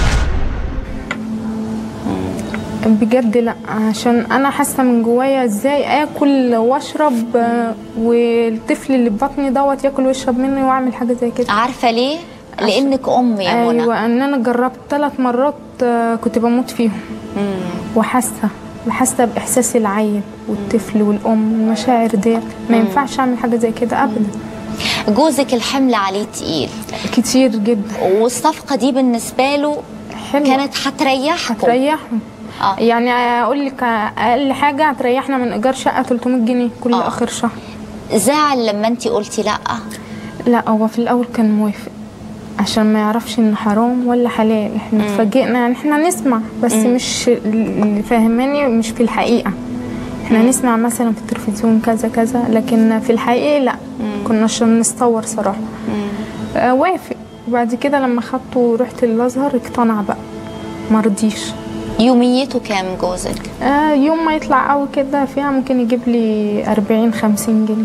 بجد لا، عشان انا حاسه من جوايا ازاي اكل واشرب والطفل اللي ببطني دوت ياكل ويشرب مني واعمل حاجه زي كده. عارفه ليه؟ لانك ام يا منى. ايوه ان انا جربت 3 مرات كنت بموت فيهم. وحاسه باحساس العيل والطفل والام المشاعر ديت، ما ينفعش اعمل حاجه زي كده ابدا. جوزك الحمل عليه تقيل كتير جدا، والصفقه دي بالنسبه له حلوه، كانت هتريحهم. يعني اقول لك اقل حاجه هتريحنا من ايجار شقه 300 جنيه كل اخر شهر. زعل لما انت قلتي لا؟ لا، هو في الاول كان موافق عشان ما يعرفش ان حرام ولا حلال. احنا اتفاجئنا، يعني احنا نسمع بس مش اللي فاهماني، مش في الحقيقه. احنا نسمع مثلا في التلفزيون كذا كذا، لكن في الحقيقه لا. كنا عشان نستور صراحه. وافق. وبعد كده لما خدته ورحت الازهر اقتنع بقى، مرضيش. يوميته كام جوزك؟ يوم ما يطلع قوي كده فيها ممكن يجيب لي 40-50 جنيه،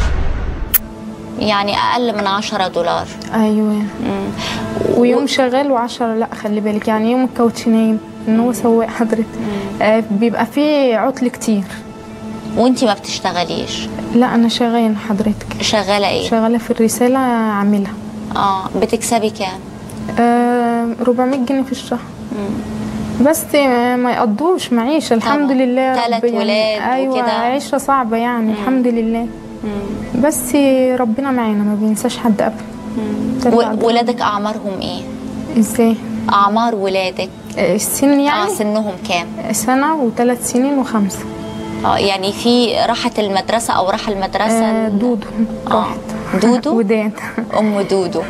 يعني اقل من $10. ايوه. ويوم شغال و10 لا، خلي بالك، يعني يوم الكاوتشينين ان هو سواق حضرتك بيبقى فيه عطل كتير. وانتي ما بتشتغليش؟ لا، انا شغاله حضرتك. شغاله ايه؟ شغاله في الرساله عامله. بتكسبي كام؟ 400 جنيه في الشهر. بس ما يقضوش معيشه الحمد لله. 3 ولاد ايوه وكده، عيشه صعبه يعني. الحمد لله. بس ربنا معانا، ما بينساش حد ابدا. ولادك اعمارهم ايه؟ ازاي؟ اعمار ولادك السن يعني؟ سنهم كام؟ 1 سنة و3 سنين و5. يعني في راحت المدرسه او راح المدرسه؟ دودو راحت. دودو وداد ام دودو.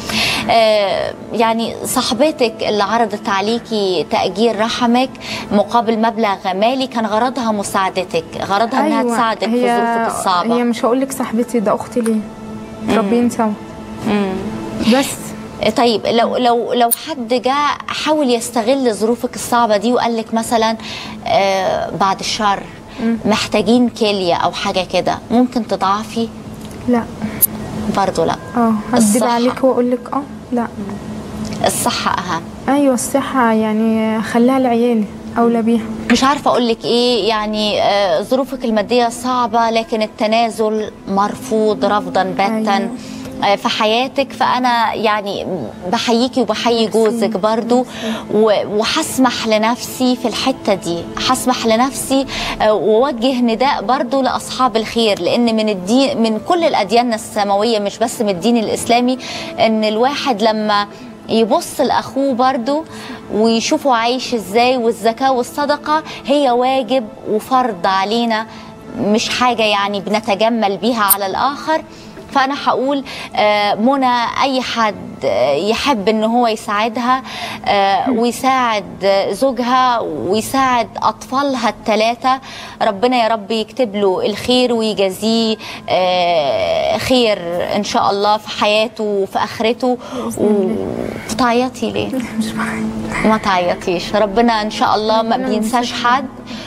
يعني صاحبتك اللي عرضت عليكي تأجير رحمك مقابل مبلغ مالي، كان غرضها مساعدتك، غرضها انها تساعدك في ظروفك الصعبه. هي مش هقول لك صاحبتي، ده اختي ليه، ربنا سوا. بس طيب لو حد جاء حاول يستغل ظروفك الصعبه دي وقال لك مثلا بعد الشر محتاجين كليه او حاجه كده، ممكن تضعفي؟ لا برضه لا. هكدب عليك واقول لك لا. الصحه اهم. ايوه الصحه، يعني خليها لعيالي اولى بيها. مش عارفه اقول لك ايه، يعني ظروفك الماديه صعبه لكن التنازل مرفوض رفضا باتا في حياتك. فأنا يعني بحييكي وبحيي جوزك برضو، وحسمح لنفسي في الحتة دي، حسمح لنفسي ووجه نداء برضو لأصحاب الخير، لأن من الدين، من كل الأديان السماوية مش بس من الدين الإسلامي، أن الواحد لما يبص لأخوه برضو ويشوفه عايش إزاي، والزكاة والصدقة هي واجب وفرض علينا، مش حاجة يعني بنتجمل بيها على الآخر. فأنا هقول منى، أي حد يحب إن هو يساعدها ويساعد زوجها ويساعد أطفالها ال3، ربنا يا رب يكتب له الخير ويجازيه خير إن شاء الله في حياته وفي آخرته. وتعيطي ليه؟ ما تعيطيش، ربنا إن شاء الله ما بينساش حد،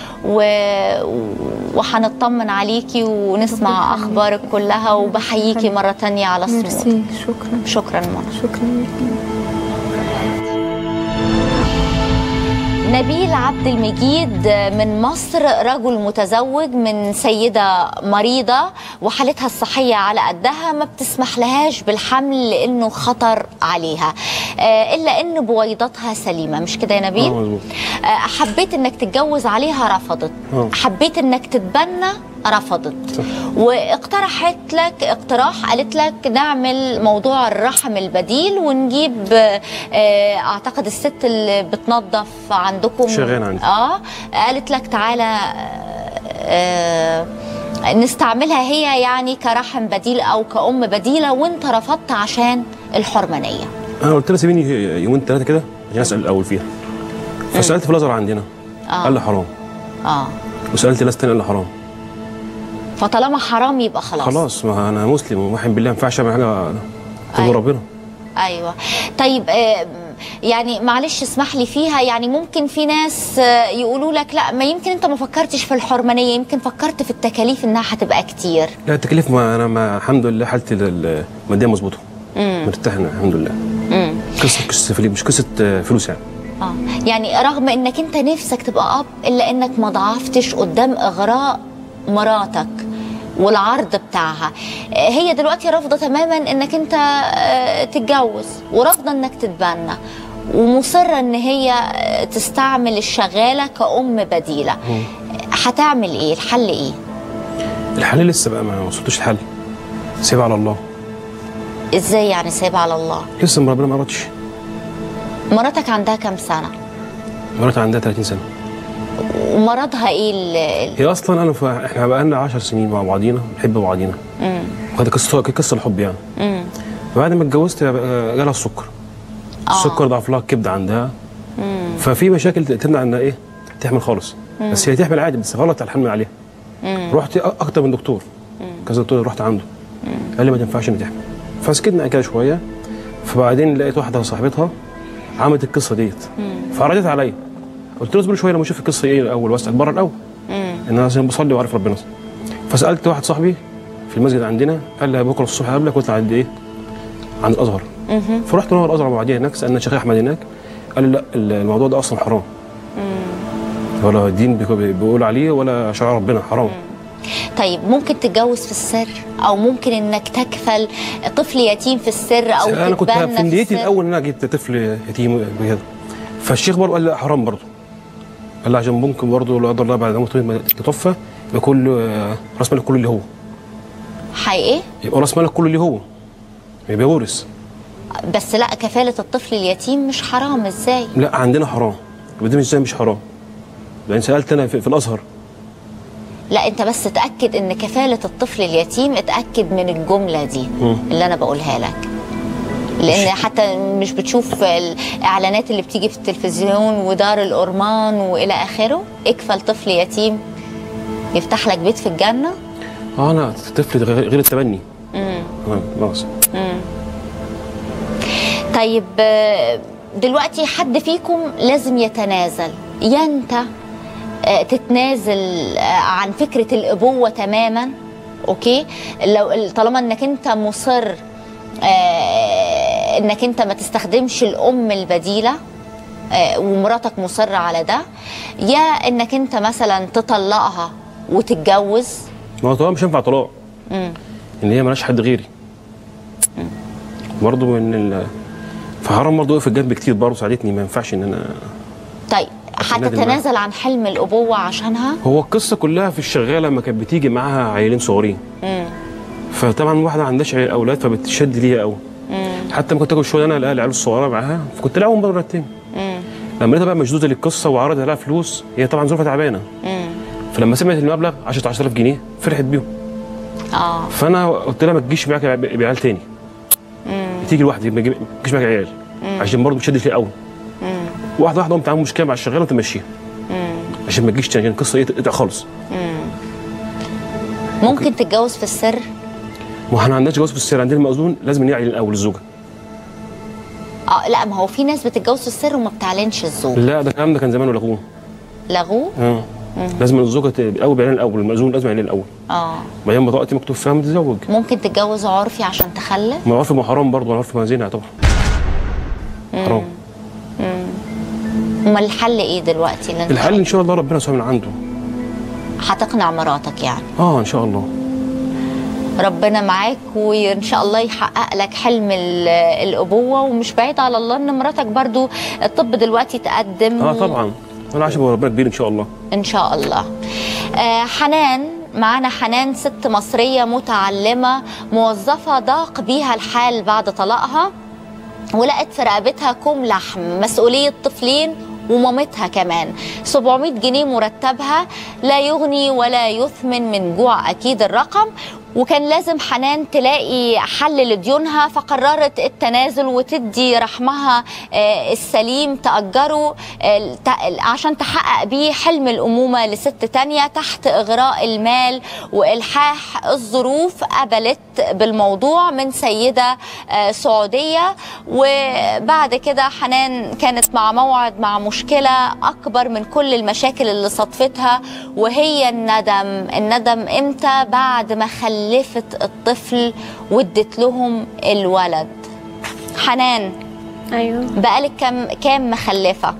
وحنطمن عليكي ونسمع اخبارك كلها. وبحييكي مره تانية على الصمود. ميرسي. شكرا منى. شكرا. نبيل عبد المجيد من مصر، رجل متزوج من سيدة مريضة وحالتها الصحية على قدها، ما بتسمح لهاش بالحمل لأنه خطر عليها، إلا أن بويضتها سليمة، مش كده يا نبيل؟ حبيت أنك تتجوز عليها، رفضت. حبيت أنك تتبنى، رفضت. واقترحت لك اقتراح، قالت لك نعمل موضوع الرحم البديل ونجيب اعتقد الست اللي بتنظف عندكم شغالة عندي. قالت لك تعالى نستعملها هي يعني كرحم بديل او كأم بديلة، وانت رفضت عشان الحرمانية. انا قلت لها سيبيني يومين 3 كده عشان اسال الاول فيها. فسالت في الازهر عندنا قال لي حرام. وسالت ناس تاني قال لي حرام. فطالما حرام يبقى خلاص. ما انا مسلم ومؤمن بالله، ما ينفعش اعمل حاجه تضر ربنا. ايوه. طيب يعني معلش اسمح لي فيها، يعني ممكن في ناس يقولوا لك لا، ما يمكن انت ما فكرتش في الحرمانيه، يمكن فكرت في التكاليف انها هتبقى كتير. لا التكاليف، ما انا الحمد لله حالتي الماديه مظبوطه، مرتاح الحمد لله. قصه مش قصه فلوس يعني. يعني رغم انك انت نفسك تبقى اب، الا انك ما ضعفتش قدام اغراء مراتك والعرض بتاعها. هي دلوقتي رافضه تماما انك انت تتجوز، ورافضه انك تتبنى، ومصره ان هي تستعمل الشغاله كأم بديله. هتعمل ايه؟ الحل ايه؟ الحل لسه بقى ما وصلتش الحل، سيبها على الله. ازاي يعني سيبها على الله؟ لسه ربنا ما قررش. مراتك عندها كام سنه؟ مراتي عندها 30 سنه. ومرضها ايه هي اصلا احنا بقالنا 10 سنين مع بعضينا، بنحب بعضينا. وهذا قصه الحب يعني. بعد ما اتجوزت جالها السكر. السكر ضعف لها الكبد عندها. ففي مشاكل تمنع انها ايه تحمل خالص. بس هي تحمل عادي، بس غلط على الحمل عليها. رحت اكتر من دكتور، كذا دكتور رحت عنده، قال لي ما تنفعش انك تحمل. فسكتنا كده شويه. فبعدين لقيت واحده صاحبتها عملت القصه ديت، فعرضت عليا. قلت له اصبر شويه لما اشوف القصه ايه الاول واسال بره الاول. ان انا عشان بصلي وعارف ربنا. فسالت واحد صاحبي في المسجد عندنا، قال لي بكره الصبح قبلك واطلع عند ايه؟ عند الازهر. فرحت له الازهر وبعدين هناك سالنا الشيخ احمد هناك، قال لي لا الموضوع ده اصلا حرام. ولا الدين بيقول عليه ولا شرع ربنا، حرام. طيب ممكن تتجوز في السر، او ممكن انك تكفل طفل يتيم في السر، او انا كنت في نيتي الاول ان انا اجيب طفل يتيم بكده. فالشيخ برضه قال لي حرام برضه. قال لي عشان ممكن برضه لا قدر الله بعد ما تتوفى يبقى كل راس مالك كله اللي هو. ايه؟ يبقى راس مالك كله اللي هو. يبقى ورث. بس لا، كفالة الطفل اليتيم مش حرام ازاي؟ لا عندنا حرام. ودي ازاي مش حرام؟ لان سالت انا في الازهر. لا انت بس اتاكد ان كفالة الطفل اليتيم، اتاكد من الجملة دي اللي انا بقولها لك. لان حتى مش بتشوف الاعلانات اللي بتيجي في التلفزيون ودار الأرمان والى اخره، اكفل طفل يتيم يفتح لك بيت في الجنة. انا طفل غير التبني. خلاص. طيب دلوقتي حد فيكم لازم يتنازل، يا انت تتنازل عن فكرة الأبوة تماما، اوكي؟ لو طالما انك انت مصر انك انت ما تستخدمش الام البديله، ومراتك مصره على ده، يا انك انت مثلا تطلقها وتتجوز. ما هو طبعا مش هينفع طلاق. ان هي مالهاش حد غيري. برضه من فحرام برضه وقف الجنب كتير برضه ساعدتني، ما ينفعش ان انا. طيب هتتنازل عن حلم الابوه عشانها؟ هو القصه كلها في الشغاله لما كانت بتيجي معاها عيلين صغيرين. فطبعا واحده ما عندهاش اولاد فبتشد ليها قوي. حتى ما كنت اكل شويه انا الاقي العيال الصغيره معاها، فكنت الاقيهم بره التاني. لما لقيتها بقى مشدوده للقصه وعرض لها فلوس، هي طبعا ظروفها تعبانه. فلما سمعت المبلغ 10000 جنيه فرحت بيهم. فانا قلت لها ما تجيش معاك بعيال تاني. تيجي لوحدك، ما تجيش معاك عيال. عشان برضه بتشدش ليها قوي. واحده واحده قمت عامل مشكله مع الشغاله وتمشيها. عشان ما تجيش تاني، عشان القصه ايه تقطع خالص. ممكن تتجوز في السر؟ ما احنا ما عندناش جواز في السر، عندنا المأذون لازم يعلن الاول الزوجه. لا ما هو في ناس بتتجوز في السر وما بتعلنش الزوج. لا ده الكلام ده كان زمان ولغوه. لغوه؟ لازم الزوجه الاول بيعلن الاول، المأذون لازم يعلن الاول. بعدين بطاقتي مكتوب فيها متزوج. ممكن تتجوز عرفي عشان تخلف؟ ما عرفي حرام برضه، عرفي ما زينها طبعا. حرام. امال الحل ايه دلوقتي اللي انت؟ الحل ان شاء الله ربنا سبحانه من عنده. هتقنع مراتك يعني؟ ان شاء الله. ربنا معاك وان شاء الله يحقق لك حلم الابوه، ومش بعيد على الله ان مراتك برضو الطب دلوقتي تقدم. طبعا انا عايش بربنا كبير ان شاء الله. ان شاء الله. حنان معانا. حنان ست مصريه متعلمه موظفه، ضاق بيها الحال بعد طلاقها ولقت في رقبتها كوم لحم، مسؤوليه طفلين ومامتها كمان. 700 جنيه مرتبها لا يغني ولا يثمن من جوع اكيد الرقم، وكان لازم حنان تلاقي حل لديونها، فقررت التنازل وتدي رحمها السليم تأجره عشان تحقق بيه حلم الأمومة لست تانية تحت إغراء المال وإلحاح الظروف. قبلت بالموضوع من سيدة سعودية، وبعد كده حنان كانت مع موعد مع مشكلة أكبر من كل المشاكل اللي صدفتها، وهي الندم إمتى؟ بعد ما خلفت الطفل وادت لهم الولد. حنان، ايوه بقالك كام مخلفه؟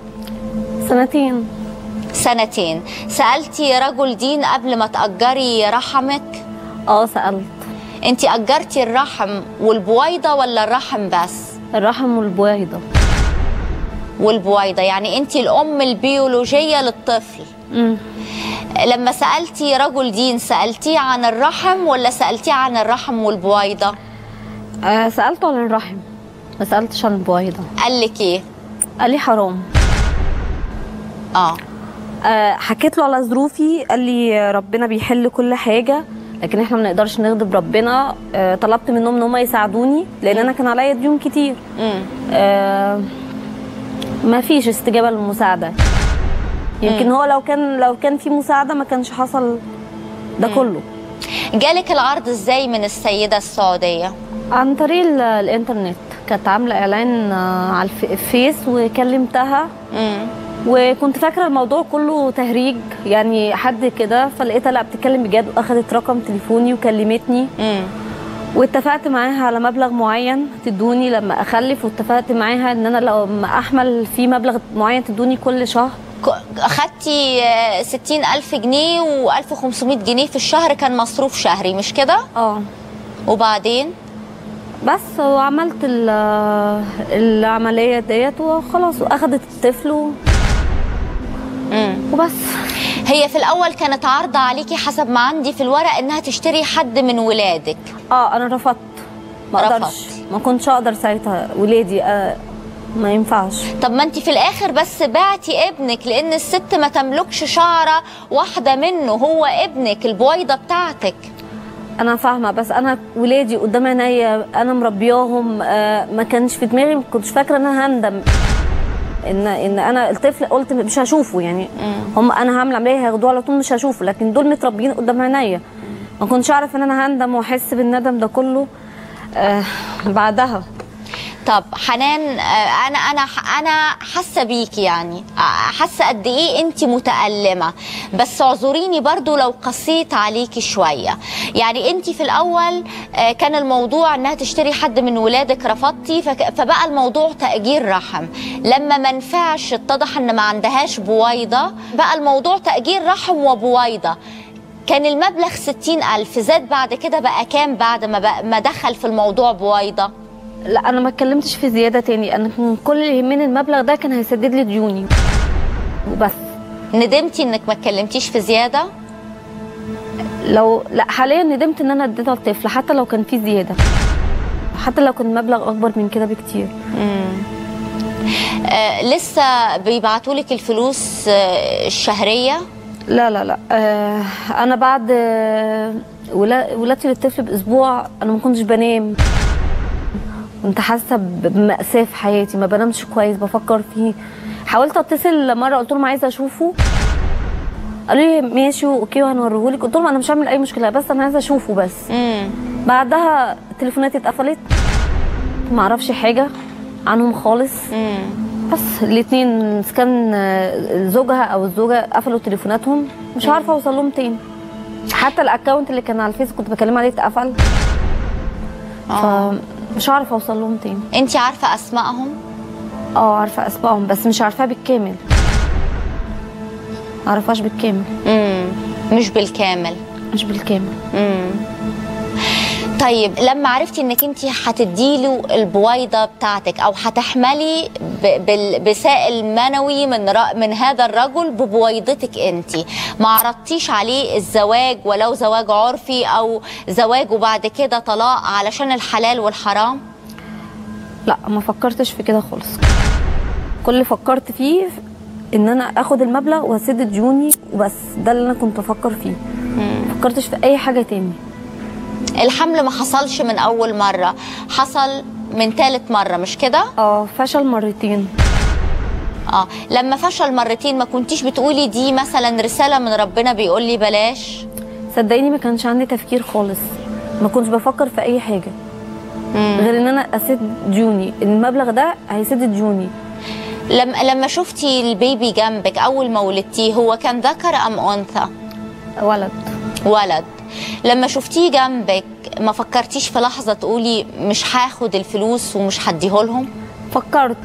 سنتين. سألتي رجل دين قبل ما تأجري رحمك؟ سألت. انتي أجرتي الرحم والبويضة ولا الرحم بس؟ الرحم والبويضة. يعني انتي الأم البيولوجية للطفل. لما سألتي رجل دين سألتيه عن الرحم ولا سألتيه عن الرحم والبويضة؟ سألته عن الرحم، ما سألتش عن البويضة. قال لك ايه؟ قال لي حرام. حكيت له على ظروفي، قال لي ربنا بيحل كل حاجه، لكن احنا ما نقدرش نغضب ربنا. طلبت منهم ان هم يساعدوني لان انا كان عليا ديون كتير. ما فيش استجابه للمساعده. يمكن هو لو كان في مساعده ما كانش حصل ده كله. جالك العرض ازاي من السيده السعوديه؟ عن طريق الانترنت، كانت عامله اعلان على الفيس وكلمتها. وكنت فاكره الموضوع كله تهريج، يعني حد كده، فلقيتها لا بتتكلم بجد، واخدت رقم تليفوني وكلمتني. واتفقت معاها على مبلغ معين تدوني لما اخلف، واتفقت معاها ان انا لما احمل في مبلغ معين تدوني كل شهر. اخدتي 60,000 جنيه و1500 جنيه في الشهر، كان مصروف شهري مش كده؟ وبعدين بس وعملت العمليه ديت وخلاص، واخدت الطفل وبس. هي في الاول كانت عارضه عليكي حسب ما عندي في الورق انها تشتري حد من ولادك. انا رفضت، ما اقدرش، ما كنتش اقدر ساعتها، ولادي ما ينفعش. طب ما انت في الاخر بس بعتي ابنك، لان الست ما تملكش شعره واحده منه، هو ابنك البويضه بتاعتك. انا فاهمه، بس انا ولادي قدام عينيا، انا مربياهم. ما كانش في دماغي، ما كنتش فاكره ان انا هندم ان انا الطفل، قلت مش هشوفه يعني. هم انا هعمل عمليه هياخدوه على طول، مش هشوفه، لكن دول متربيين قدام عينيا. ما كنتش اعرف ان انا هندم واحس بالندم ده كله بعدها. طب حنان، انا حاسه بيكي، يعني حاسه قد ايه انت متألمه، بس اعذريني برضو لو قسيت عليكي شويه. يعني انت في الاول كان الموضوع انها تشتري حد من ولادك، رفضتي، فبقى الموضوع تأجير رحم. لما ما نفعش اتضح ان ما عندهاش بويضه، بقى الموضوع تأجير رحم وبويضه. كان المبلغ 60,000، زاد بعد كده بقى كام بعد ما دخل في الموضوع بويضه؟ لا انا ما اتكلمتش في زياده تاني، انا كل اللي يهمني المبلغ ده كان هيسدد لي ديوني وبس. ندمتي انك ما اتكلمتيش في زياده؟ لا حاليا ندمت ان انا اديتها الطفل، حتى لو كان في زياده، حتى لو كان المبلغ اكبر من كده بكتير. لسه بيبعتوا لك الفلوس الشهريه؟ لا انا بعد ولادتي للطفل باسبوع انا ما كنتش بنام، كنت حاسه بمأساة في حياتي، ما بنامش كويس، بفكر فيه. حاولت اتصل مره، قلت لهم عايزه اشوفه، قالوا لي ماشي اوكي وهنوريهولك. قلت لهم انا مش هعمل اي مشكله، بس انا عايزه اشوفه بس. بعدها تليفوناتي اتقفلت، ما اعرفش حاجه عنهم خالص. بس الاثنين كان زوجها او الزوجه قفلوا تليفوناتهم، مش عارفه اوصل لهم تاني. حتى الاكونت اللي كان على الفيس كنت بكلم عليه اتقفل. مش عارفه اوصل لهم تاني. انت عارفه اسمائهم؟ عارفه اسمائهم، بس مش عارفاها بالكامل، ما اعرفهاش بالكامل. مش بالكامل. طيب لما عرفتي انك انت هتديله البويضه بتاعتك او هتحملي بسائل منوي من هذا الرجل ببويضتك انت، ما عرضتيش عليه الزواج ولو زواج عرفي او زواج وبعد كده طلاق علشان الحلال والحرام؟ لا ما فكرتش في كده خالص. كل اللي فكرت فيه ان انا اخد المبلغ واسدد ديوني وبس، ده اللي انا كنت بفكر فيه. ما فكرتش في اي حاجه تاني. الحمل ما حصلش من اول مره، حصل من ثالث مره مش كده؟ فشل مرتين. لما فشل مرتين ما كنتيش بتقولي دي مثلا رساله من ربنا بيقول لي بلاش؟ صدقيني ما كانش عندي تفكير خالص، ما كنتش بفكر في اي حاجه غير ان انا اسد ديوني، المبلغ ده هيسد ديوني. لما شفتي البيبي جنبك اول ما ولدتيه، هو كان ذكر ام انثى؟ ولد. لما شفتيه جنبك ما فكرتيش في لحظه تقولي مش هاخد الفلوس ومش هديهولهم؟ فكرت،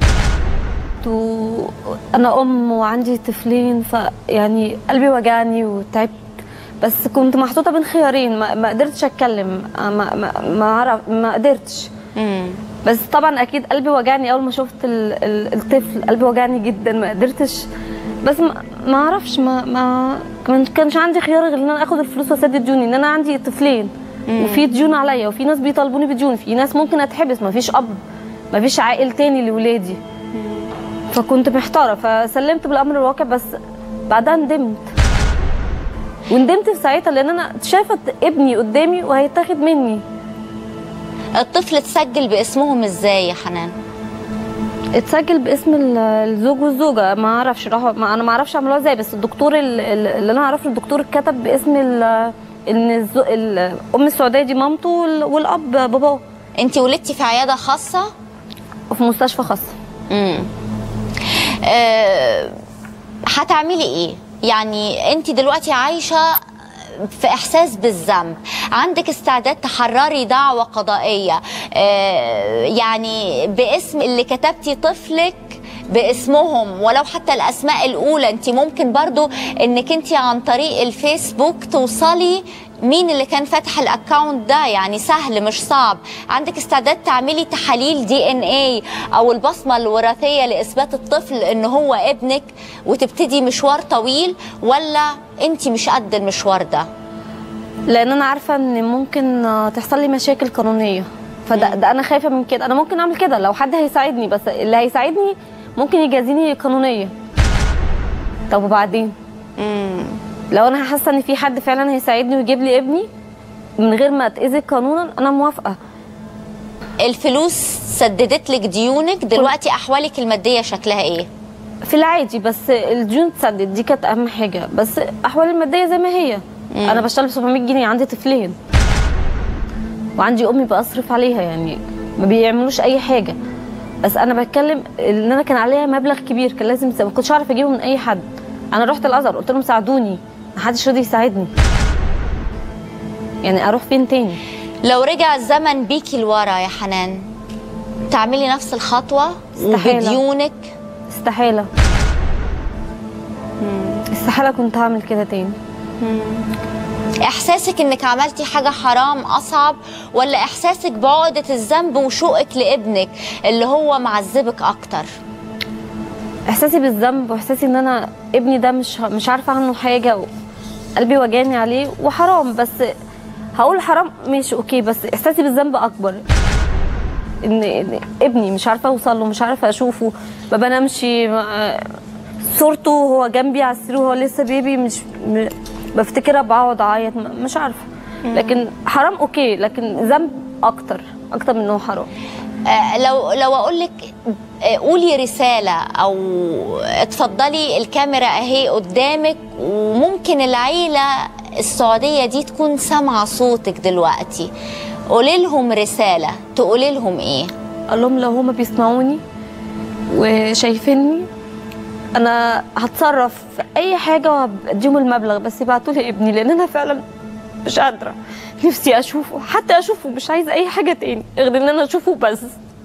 انا ام وعندي طفلين، فيعني قلبي وجعني وتعبت، بس كنت محطوطه بين خيارين، ما قدرتش اتكلم، ما قدرتش. بس طبعا اكيد قلبي وجعني اول ما شفت الطفل، قلبي وجعني جدا، ما قدرتش، بس ما اعرفش، ما كانش عندي خيار غير ان انا اخد الفلوس واسدد ديوني، ان انا عندي طفلين وفي ديون عليا، وفي ناس بيطالبوني بديون، في ناس ممكن اتحبس، ما فيش اب، ما فيش عائل تاني لولادي، فكنت محتاره، فسلمت بالامر الواقع. بس بعدها ندمت، وندمت في ساعتها لان انا شايفه ابني قدامي وهيتاخد مني. الطفل اتسجل باسمهم ازاي يا حنان؟ اتسجل باسم الزوج والزوجه، ما اعرفش انا ما اعرفش عملوها ازاي، بس الدكتور اللي انا اعرفه الدكتور كتب باسم ان ام السعوديه دي مامته والاب باباه. انت ولدتي في عياده خاصه وفي مستشفى خاصه. هتعملي ايه؟ يعني انت دلوقتي عايشه في احساس بالذنب، عندك استعداد تحرري دعوه قضائيه يعني باسم اللي كتبتي طفلك باسمهم، ولو حتى الاسماء الاولى. انت ممكن برضو انك انت عن طريق الفيسبوك توصلي مين اللي كان فاتح الاكونت ده، يعني سهل مش صعب. عندك استعداد تعملي تحاليل DNA او البصمه الوراثيه لاثبات الطفل ان هو ابنك وتبتدي مشوار طويل، ولا انت مش قد المشوار ده؟ لان انا عارفه ان ممكن تحصل لي مشاكل قانونيه، فده انا خايفه من كده. انا ممكن اعمل كده لو حد هيساعدني، بس اللي هيساعدني ممكن يجازيني قانونيا. طب وبعدين؟ لو انا حاسه ان في حد فعلا هيساعدني ويجيب لي ابني من غير ما اتاذي قانونا، انا موافقه. الفلوس سددت لك ديونك، دلوقتي احوالك الماديه شكلها ايه؟ في العادي، بس الديون اتسدد، دي كانت اهم حاجه. بس احوالي الماديه زي ما هي. انا بشتغل ب 700 جنيه، عندي طفلين وعندي امي بصرف عليها، يعني ما بيعملوش اي حاجه. بس انا بتكلم ان انا كان عليها مبلغ كبير، كان لازم ما كنتش اعرف اجيبه من اي حد. انا رحت الازهر قلت لهم ساعدوني، ما حدش راضي يساعدني. يعني اروح فين تاني؟ لو رجع الزمن بيكي لورا يا حنان تعملي نفس الخطوه وبديونك؟ استحاله. استحاله كنت هعمل كده تاني. احساسك انك عملتي حاجه حرام اصعب، ولا احساسك بعقده الذنب وشوقك لابنك اللي هو معذبك اكتر؟ احساسي بالذنب، واحساسي ان انا ابني ده مش عارفه عنه حاجه، قلبي وجعني عليه وحرام. بس هقول حرام ماشي اوكي، بس احساسي بالذنب اكبر. ان ابني مش عارفه اوصل له، مش عارفه اشوفه، ما بنامش، صورته وهو جنبي على السرير وهو لسه بيبي مش بفتكرها بقعد اعيط، مش عارفه. لكن حرام اوكي، لكن ذنب اكتر من انه حرام. لو اقول لك قولي رساله او اتفضلي، الكاميرا اهي قدامك وممكن العيله السعوديه دي تكون سامعه صوتك دلوقتي، قولي لهم رساله، تقولي لهم ايه؟ اقول لهم لو هما بيسمعوني وشايفيني انا هتصرف في اي حاجه وهديهم المبلغ، بس يبعتوا لي ابني، لان انا فعلا مش قادره، نفسي اشوفه، حتى اشوفه، مش عايزه اي حاجه تاني غير ان انا اشوفه بس.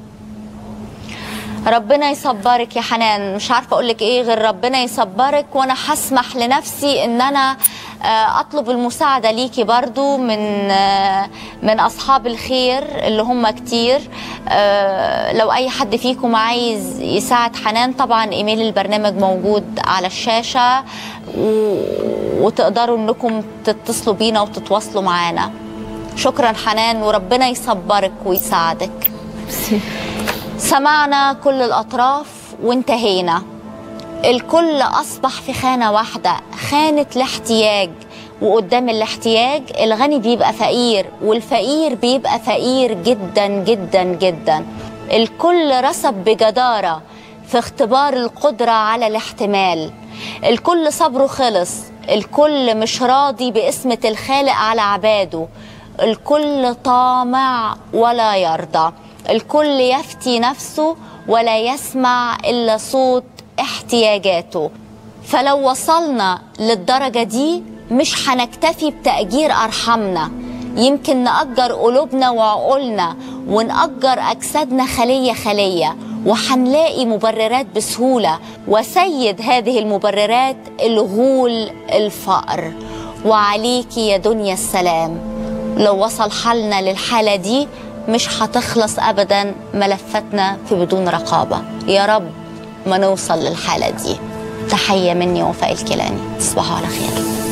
ربنا يصبرك يا حنان، مش عارفه اقول لك ايه غير ربنا يصبرك. وانا هسمح لنفسي ان انا اطلب المساعده ليكي برضو من اصحاب الخير اللي هم كتير. لو اي حد فيكم عايز يساعد حنان، طبعا ايميل البرنامج موجود على الشاشه وتقدروا انكم تتصلوا بينا وتتواصلوا معانا. شكرا حنان، وربنا يصبرك ويساعدك. سمعنا كل الأطراف وانتهينا. الكل أصبح في خانة واحدة، خانة الاحتياج. وقدام الاحتياج الغني بيبقى فقير، والفقير بيبقى فقير جدا جدا جدا. الكل رسب بجدارة في اختبار القدرة على الاحتمال. الكل صبره خلص، الكل مش راضي باسمة الخالق على عباده. الكل طامع ولا يرضى. الكل يفتي نفسه ولا يسمع إلا صوت احتياجاته. فلو وصلنا للدرجة دي مش هنكتفي بتأجير أرحامنا، يمكن نأجر قلوبنا وعقولنا ونأجر أجسادنا خلية خلية، وهنلاقي مبررات بسهولة. وسيد هذه المبررات الغول الفقر. وعليكي يا دنيا السلام. لو وصل حالنا للحالة دي مش هتخلص أبدا ملفاتنا في بدون رقابة. يا رب ما نوصل للحالة دي. تحية مني وفاء الكيلاني، تصبحوا على خير.